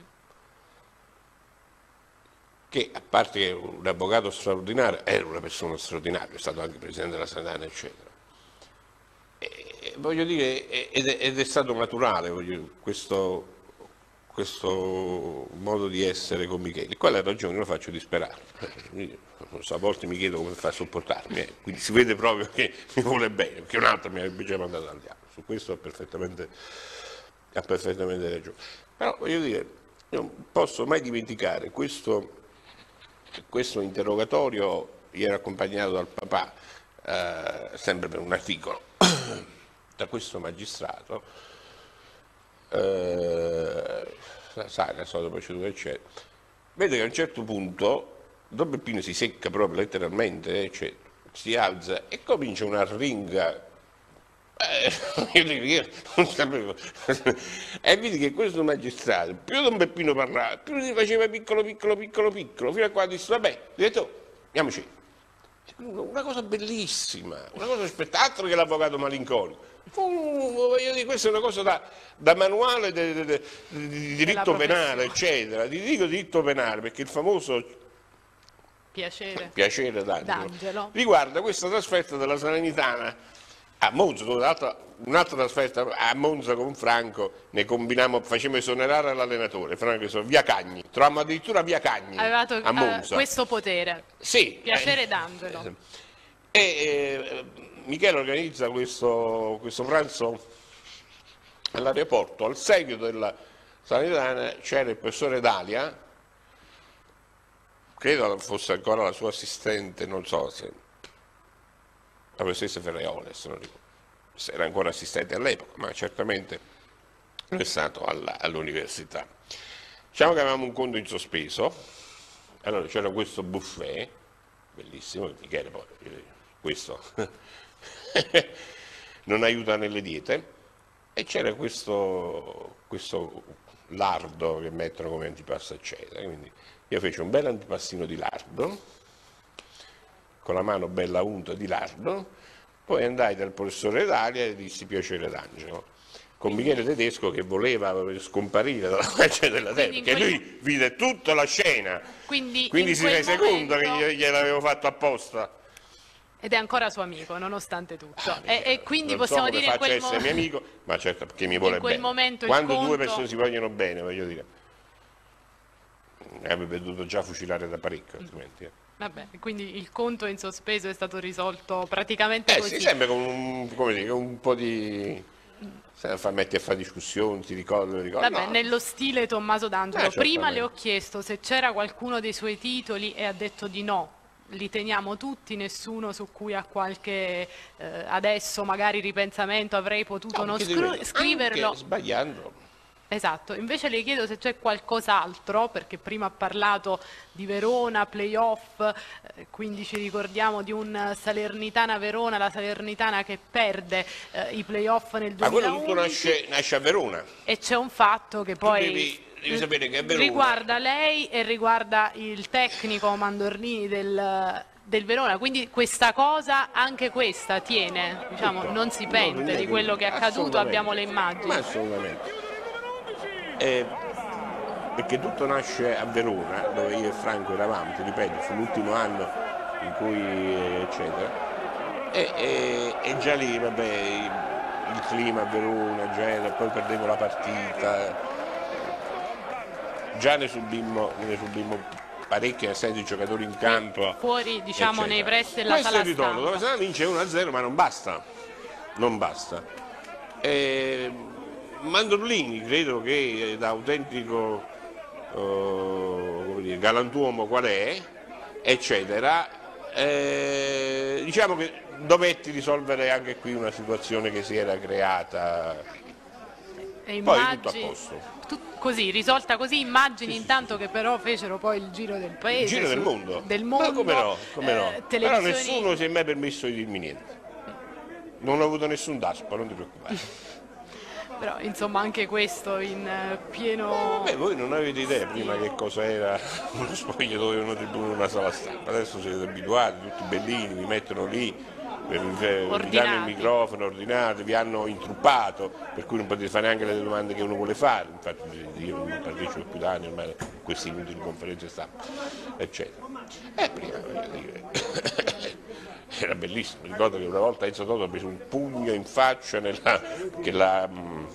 che a parte che un avvocato straordinario, era una persona straordinaria, è stato anche presidente della Sanità, eccetera. E voglio dire, ed è stato naturale questo modo di essere con Michele. Qual è la ragione? Lo faccio disperare. A volte mi chiedo come fa a sopportarmi, quindi si vede proprio che mi vuole bene, perché un altro mi avrebbe già mandato al diavolo. Su questo ha perfettamente ragione. Però voglio dire, io non posso mai dimenticare questo interrogatorio. Io ero accompagnato dal papà, sempre per un articolo, da questo magistrato, sai, la solita procedura, eccetera. Vede che a un certo punto Don Beppino si secca proprio letteralmente, eccetera, si alza e comincia una ringa. Io non sapevo. E vedi che questo magistrato, più Don Beppino parlava, più si faceva piccolo, fino a quando disse, vabbè, detto, andiamoci. Una cosa bellissima, una cosa spettacolo che l'avvocato malinconico. Voglio dire, questa è una cosa da manuale di diritto penale, eccetera. Dico diritto penale perché il famoso piacere d'Angelo riguarda questa trasferta della Salernitana a Monza, un'altra trasferta a Monza con Franco, ne combinammo, facemmo esonerare l'allenatore, Franco, via Cagni, trovammo addirittura via Cagni a Monza. Questo potere, sì, piacere d'Angelo. Michele organizza questo pranzo all'aeroporto, al seguito della Salernitana c'era il professore Dalia, credo fosse ancora la sua assistente, non so se la professoressa Ferreole, se non ricordo, se era ancora assistente all'epoca, ma certamente non è stato all'università. Diciamo che avevamo un conto in sospeso, allora c'era questo buffet, bellissimo, Michele poi, questo non aiuta nelle diete, e c'era questo lardo che mettono come antipasto, eccetera. Quindi io feci un bel antipastino di lardo, con la mano bella unta di lardo, poi andai dal professore Dalia e dissi piacere d'Angelo, con Michele Tedesco che voleva scomparire dalla faccia della terra, perché lui vide tutta la scena, quindi si rese conto che gliel'avevo fatto apposta. Ed è ancora suo amico, nonostante tutto. E quindi possiamo dire in quel essere mio amico, ma certo perché mi vuole bene. Quando due persone si vogliono bene, voglio dire, avrebbe dovuto già fucilare da parecchio, altrimenti. Vabbè, quindi il conto in sospeso è stato risolto praticamente così. Sì, sempre con un po' di... metti a fare discussioni, ti ricordo. Vabbè, no. Nello stile Tommaso D'Angelo. Prima certamente. le ho chiesto se c'era qualcuno dei suoi titoli e ha detto di no. Li teniamo tutti, nessuno su cui ha qualche adesso magari ripensamento, avrei potuto non scriverlo. Anche sbagliando. Esatto, invece le chiedo se c'è qualcos'altro, perché prima ha parlato di Verona, playoff, quindi ci ricordiamo di un Salernitana-Verona, la Salernitana che perde i playoff nel 2011. Ma quello tutto nasce a Verona. E c'è un fatto che poi devi sapere che a Verona riguarda lei e riguarda il tecnico Mandorlini del Verona, quindi questa cosa, anche questa tiene, diciamo, non si pente di quello che è accaduto, abbiamo le immagini. Ma assolutamente. Perché tutto nasce a Verona, dove io e Franco eravamo, ti ripeto, fu l'ultimo anno in cui eccetera, e già lì, vabbè, il clima a Verona, poi perdevo la partita, già ne subimmo parecchi, nel senso di giocatori in campo. Fuori, diciamo, eccetera. nei pressi della sala Questo è il ritorno, stampa. dove se no vince 1-0, ma non basta. Mandorlini, credo che da autentico galantuomo qual è, eccetera, diciamo che dovetti risolvere anche qui una situazione che si era creata, poi tutto a posto. Così, risolta così, immagini intanto che però fecero poi il giro del paese. Il giro del mondo. Ma come no, come no. Però televisioni... nessuno si è mai permesso di dirmi niente. Non ho avuto nessun daspo, non ti preoccupare. Però insomma anche questo in pieno... Beh, voi non avete idea prima che cosa era uno spogliatoio, una tribuna, una sala stampa. Adesso siete abituati, tutti bellini, vi mettono lì, vi danno il microfono, ordinate, vi hanno intruppato, per cui non potete fare neanche le domande che uno vuole fare. Infatti io non partecipo più da anni ormai a questi inutili conferenze stampa, eccetera. Prima, voglio dire... Era bellissimo, ricordo che una volta Enzo Toto ha preso un pugno in faccia che la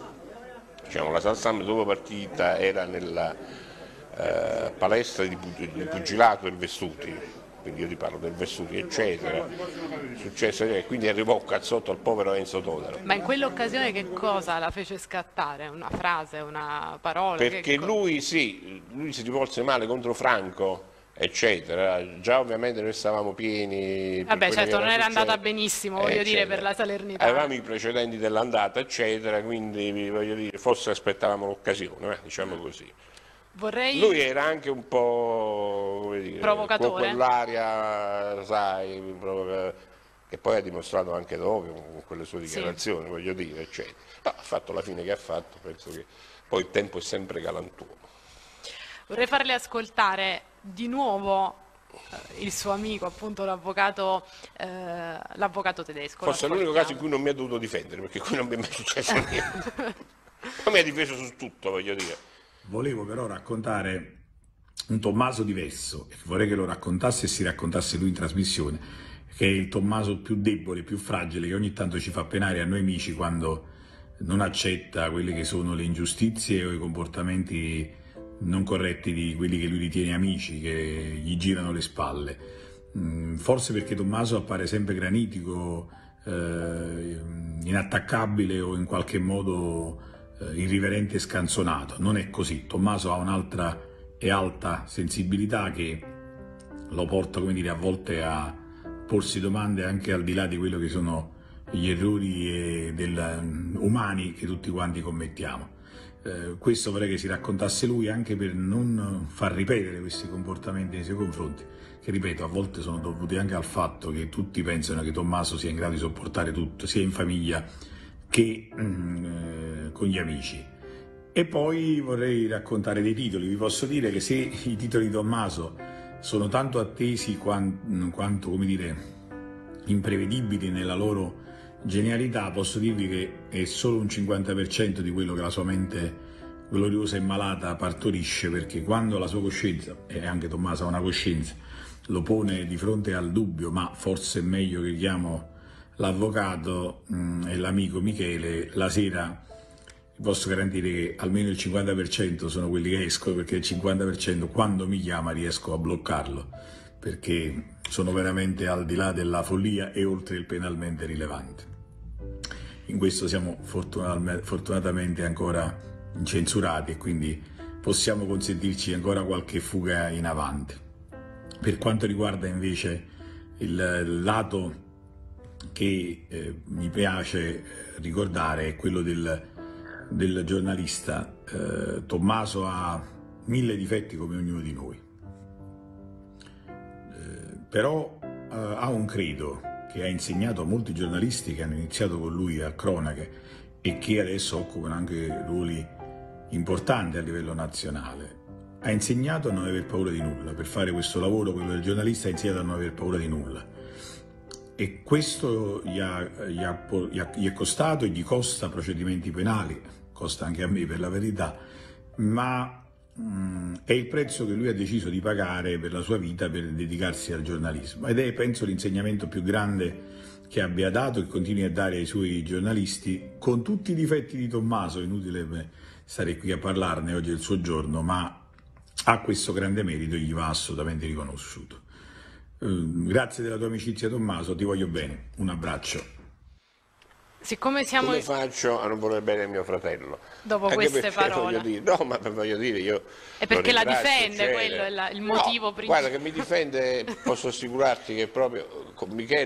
sala stampa dopo partita era nella palestra di pugilato del Vestuti, quindi io ti parlo del Vestuti, eccetera. Successo, quindi arrivò un cazzotto al povero Enzo Totaro. Ma in quell'occasione che cosa la fece scattare? Una frase, una parola? Perché lui si rivolse male contro Franco, eccetera. Già ovviamente noi stavamo pieni. Vabbè, certo, non era andata benissimo, voglio dire, per la Salernitana. Avevamo i precedenti dell'andata, eccetera, quindi voglio dire, forse aspettavamo l'occasione, diciamo così. Lui era anche un po', come dire, provocatore, quell'aria, sai, che poi ha dimostrato anche dopo con quelle sue dichiarazioni, voglio dire, eccetera. No, ha fatto la fine che ha fatto, penso che poi il tempo è sempre galantuomo. Vorrei farle ascoltare di nuovo il suo amico, appunto l'avvocato tedesco. Forse è l'unico caso in cui non mi ha dovuto difendere, perché qui non mi è mai successo niente. Poi mi ha difeso su tutto, voglio dire. Volevo però raccontare un Tommaso diverso, e vorrei che lo raccontasse e si raccontasse lui in trasmissione, che è il Tommaso più debole, più fragile, che ogni tanto ci fa penare a noi amici quando non accetta quelle che sono le ingiustizie o i comportamenti non corretti di quelli che lui ritiene amici, che gli girano le spalle. Forse perché Tommaso appare sempre granitico, inattaccabile o in qualche modo irriverente e scanzonato. Non è così. Tommaso ha un'altra e alta sensibilità che lo porta, come dire, a volte a porsi domande anche al di là di quello che sono gli errori umani che tutti quanti commettiamo. Questo vorrei che si raccontasse lui, anche per non far ripetere questi comportamenti nei suoi confronti, che ripeto a volte sono dovuti anche al fatto che tutti pensano che Tommaso sia in grado di sopportare tutto, sia in famiglia che con gli amici. E poi vorrei raccontare dei titoli. Vi posso dire che se i titoli di Tommaso sono tanto attesi quanto, come dire, imprevedibili nella loro genialità, posso dirvi che è solo un 50% di quello che la sua mente gloriosa e malata partorisce, perché quando la sua coscienza, e anche Tommaso ha una coscienza, lo pone di fronte al dubbio, ma forse è meglio che chiamo l'avvocato e l'amico Michele, la sera vi posso garantire che almeno il 50% sono quelli che escono, perché il 50% quando mi chiama riesco a bloccarlo, perché sono veramente al di là della follia e oltre il penalmente rilevante. In questo siamo fortunatamente ancora incensurati e quindi possiamo consentirci ancora qualche fuga in avanti. Per quanto riguarda invece il lato che mi piace ricordare è quello del giornalista. Tommaso ha 1000 difetti come ognuno di noi, però ha un credo che ha insegnato a molti giornalisti che hanno iniziato con lui a cronache e che adesso occupano anche ruoli importanti a livello nazionale. Ha insegnato a non aver paura di nulla. Per fare questo lavoro, quello del giornalista, ha insegnato a non aver paura di nulla. E questo gli è costato e gli costa procedimenti penali, costa anche a me per la verità, ma è il prezzo che lui ha deciso di pagare per la sua vita per dedicarsi al giornalismo, ed è, penso, l'insegnamento più grande che abbia dato e continui a dare ai suoi giornalisti, con tutti i difetti di Tommaso. Inutile stare qui a parlarne, oggi è il suo giorno, ma ha questo grande merito e gli va assolutamente riconosciuto. Grazie della tua amicizia, Tommaso, ti voglio bene, un abbraccio. Siccome siamo... Come faccio a non voler bene mio fratello? Dopo Anche queste parole. Voglio dire, io... È perché la ringrazio, difende, quello è il motivo principale. Guarda che mi difende, posso assicurarti che proprio con Michele,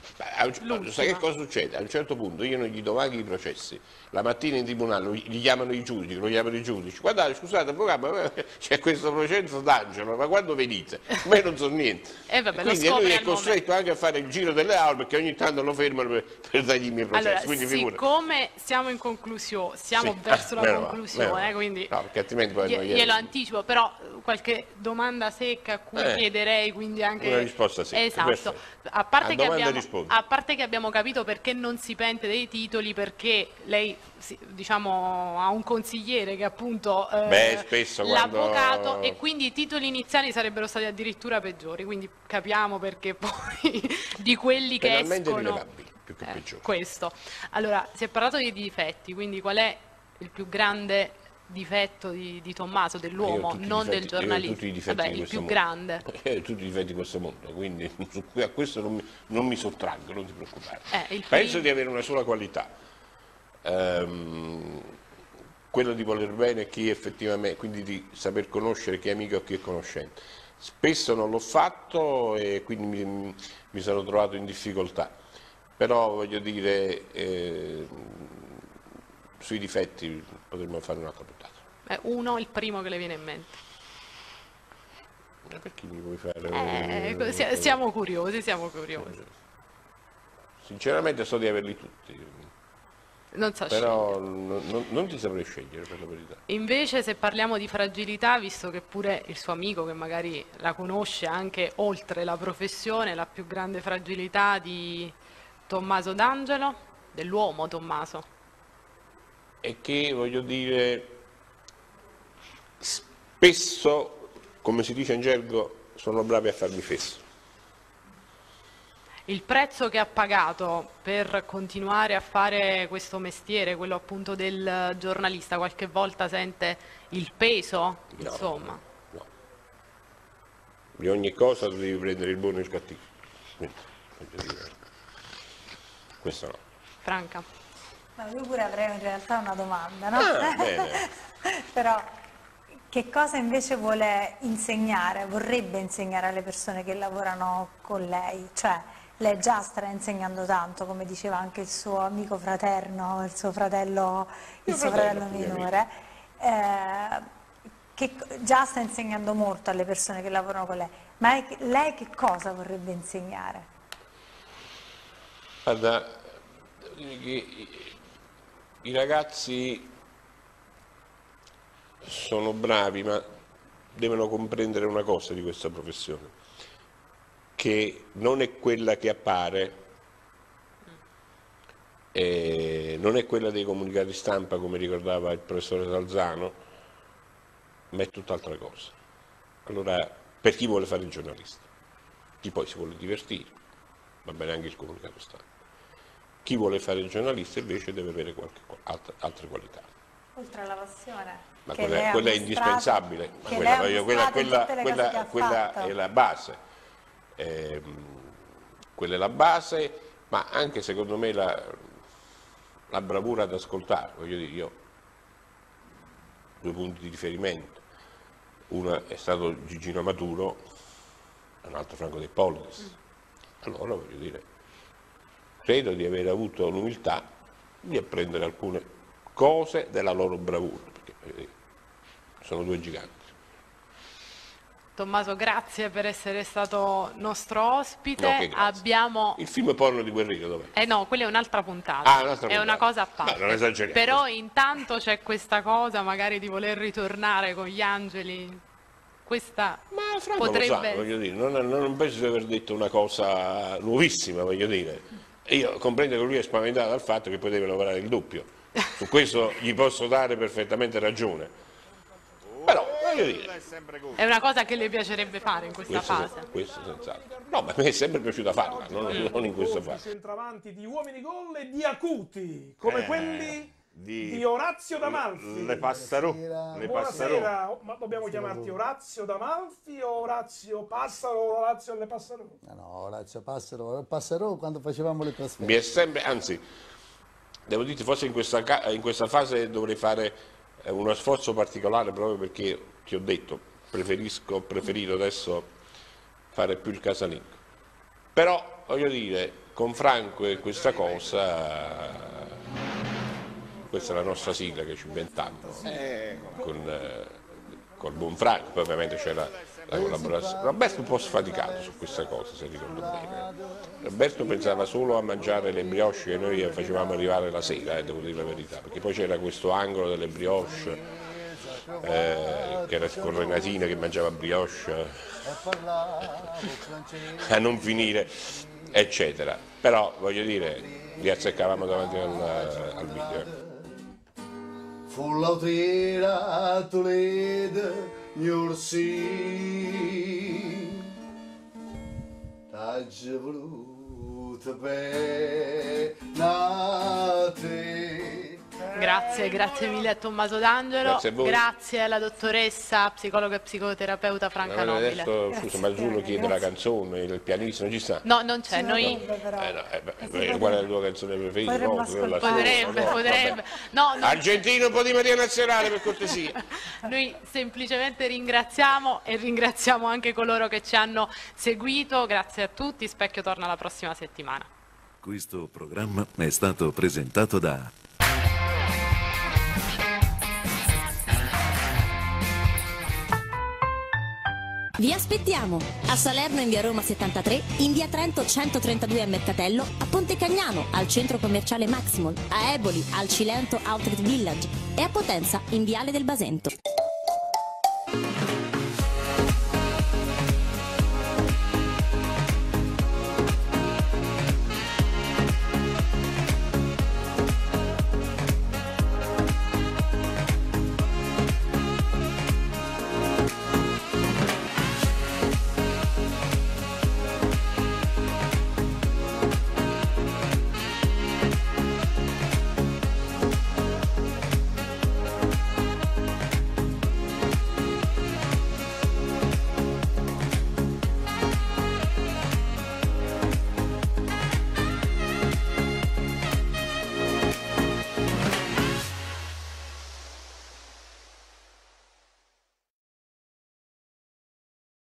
Sai che cosa succede? A un certo punto io non gli do anche i processi. La mattina in tribunale gli chiamano i giudici, lo chiamano i giudici. Guardate, scusate, avvocato, c'è questo processo d'Angelo, ma quando venite? Ma io non so niente. Quindi lui è costretto anche a fare il giro delle aule perché ogni tanto lo fermano per dargli i miei processi. Allora, quindi siccome siamo in conclusione, siamo verso la conclusione, quindi no, perché altrimenti poi glielo anticipo, però qualche domanda secca a cui chiederei, quindi anche una risposta secca. Esatto. A parte che abbiamo capito perché non si pente dei titoli, perché lei diciamo ha un consigliere che appunto l'avvocato e quindi i titoli iniziali sarebbero stati addirittura peggiori, quindi capiamo perché poi di quelli che escono più che peggiori. Questo. Allora, si è parlato di difetti, quindi qual è il più grande difetto di Tommaso, dell'uomo, non del giornalista? Il più grande. Tutti i difetti di questo mondo, quindi a questo non mi sottraggo, non ti preoccupare. Penso di avere una sola qualità, quella di voler bene a chi effettivamente, quindi di saper conoscere chi è amico e chi è conoscente. Spesso non l'ho fatto e quindi mi sono trovato in difficoltà, però voglio dire, sui difetti potremmo fare un'altra puntata. Uno, il primo che le viene in mente. Perché mi vuoi fare? Siamo curiosi. Sinceramente so di averli tutti. Non so però non ti saprei scegliere, per la verità. Invece, se parliamo di fragilità, visto che pure il suo amico, che magari la conosce anche oltre la professione, la più grande fragilità di Tommaso D'Angelo, dell'uomo Tommaso? E che, voglio dire, spesso, come si dice in gergo, sono bravi a farmi fesso. Il prezzo che ha pagato per continuare a fare questo mestiere, quello appunto del giornalista, qualche volta sente il peso? No, insomma. No. Di ogni cosa devi prendere il buono e il cattivo. Questo no. Franca. No, io pure avrei in realtà una domanda, no? Bene. Però che cosa invece vorrebbe insegnare alle persone che lavorano con lei? Cioè, lei già sta insegnando tanto, come diceva anche il suo amico fraterno, il suo fratello minore, che già sta insegnando molto alle persone che lavorano con lei, ma lei che cosa vorrebbe insegnare? Guarda, i ragazzi sono bravi, ma devono comprendere una cosa di questa professione, che non è quella che appare, non è quella dei comunicati stampa, come ricordava il professore Salzano, ma è tutt'altra cosa. Allora, per chi vuole fare il giornalista, chi poi si vuole divertire, va bene anche il comunicato stampa. Chi vuole fare il giornalista invece deve avere altre qualità. Oltre alla passione. Ma quella è indispensabile, quella è la base. Quella è la base, ma anche secondo me la bravura ad ascoltare. Voglio dire, io due punti di riferimento. Uno è stato Gigino Maturo, un altro Franco De Ippolitis. Allora voglio dire, credo di aver avuto l'umiltà di apprendere alcune cose della loro bravura, perché sono due giganti. Tommaso, grazie per essere stato nostro ospite. No, abbiamo... Il film porno di Guerriero dov'è? No, quella è un'altra puntata. È una cosa a parte. No, non esageriamo. Però intanto c'è questa cosa magari di voler ritornare con gli angeli. Questa potrebbe... lo sa, voglio dire, non penso di aver detto una cosa nuovissima, voglio dire. Io comprendo che lui è spaventato dal fatto che poi deve lavorare il doppio. Su questo gli posso dare perfettamente ragione. Però, voglio dire... È una cosa che le piacerebbe fare in questa fase. Questo senz'altro. No, ma mi è sempre piaciuta farla, non in questa fase. Centravanti di uomini gol e di acuti, come quelli di Orazio D'Amalfi. Le Passarò. Buonasera, ma dobbiamo chiamarti Orazio D'Amalfi o Orazio Passaro o Orazio Le Passarò? No, Orazio Passarò quando facevamo le trasferte. Mi è sempre, anzi, devo dirti, forse in questa fase dovrei fare uno sforzo particolare proprio perché ti ho detto, ho preferito adesso fare più il casalingo. Però voglio dire, con Franco e questa cosa, questa è la nostra sigla che ci inventammo col buon Franco, poi ovviamente c'era la collaborazione. Roberto un po' sfaticato su questa cosa, se ricordo bene. Roberto pensava solo a mangiare le brioche che noi facevamo arrivare la sera, devo dire la verità, perché poi c'era questo angolo delle brioche, che era con Renatina che mangiava brioche a non finire, eccetera. Però voglio dire, li azzeccavamo davanti al video. Fu l'autriera a Toledo, Gnorsi, t'agge voluto bene a te. Grazie mille a Tommaso D'Angelo, Grazie a voi. grazie alla dottoressa, psicologa e psicoterapeuta Franca Nobile. Adesso, scusa, ma Giulio chiede la canzone, il pianista, non ci sta? No, non c'è, noi... Qual è la tua canzone preferita? Potrebbe. No, Argentino, un po' di Maria Nazionale per cortesia. Noi semplicemente ringraziamo e ringraziamo anche coloro che ci hanno seguito. Grazie a tutti, Specchio torna la prossima settimana. Questo programma è stato presentato da... Vi aspettiamo a Salerno in via Roma 73, in via Trento 132 a Mercatello, a Ponte Cagnano al centro commerciale Maximol, a Eboli al Cilento Outlet Village e a Potenza in viale del Basento.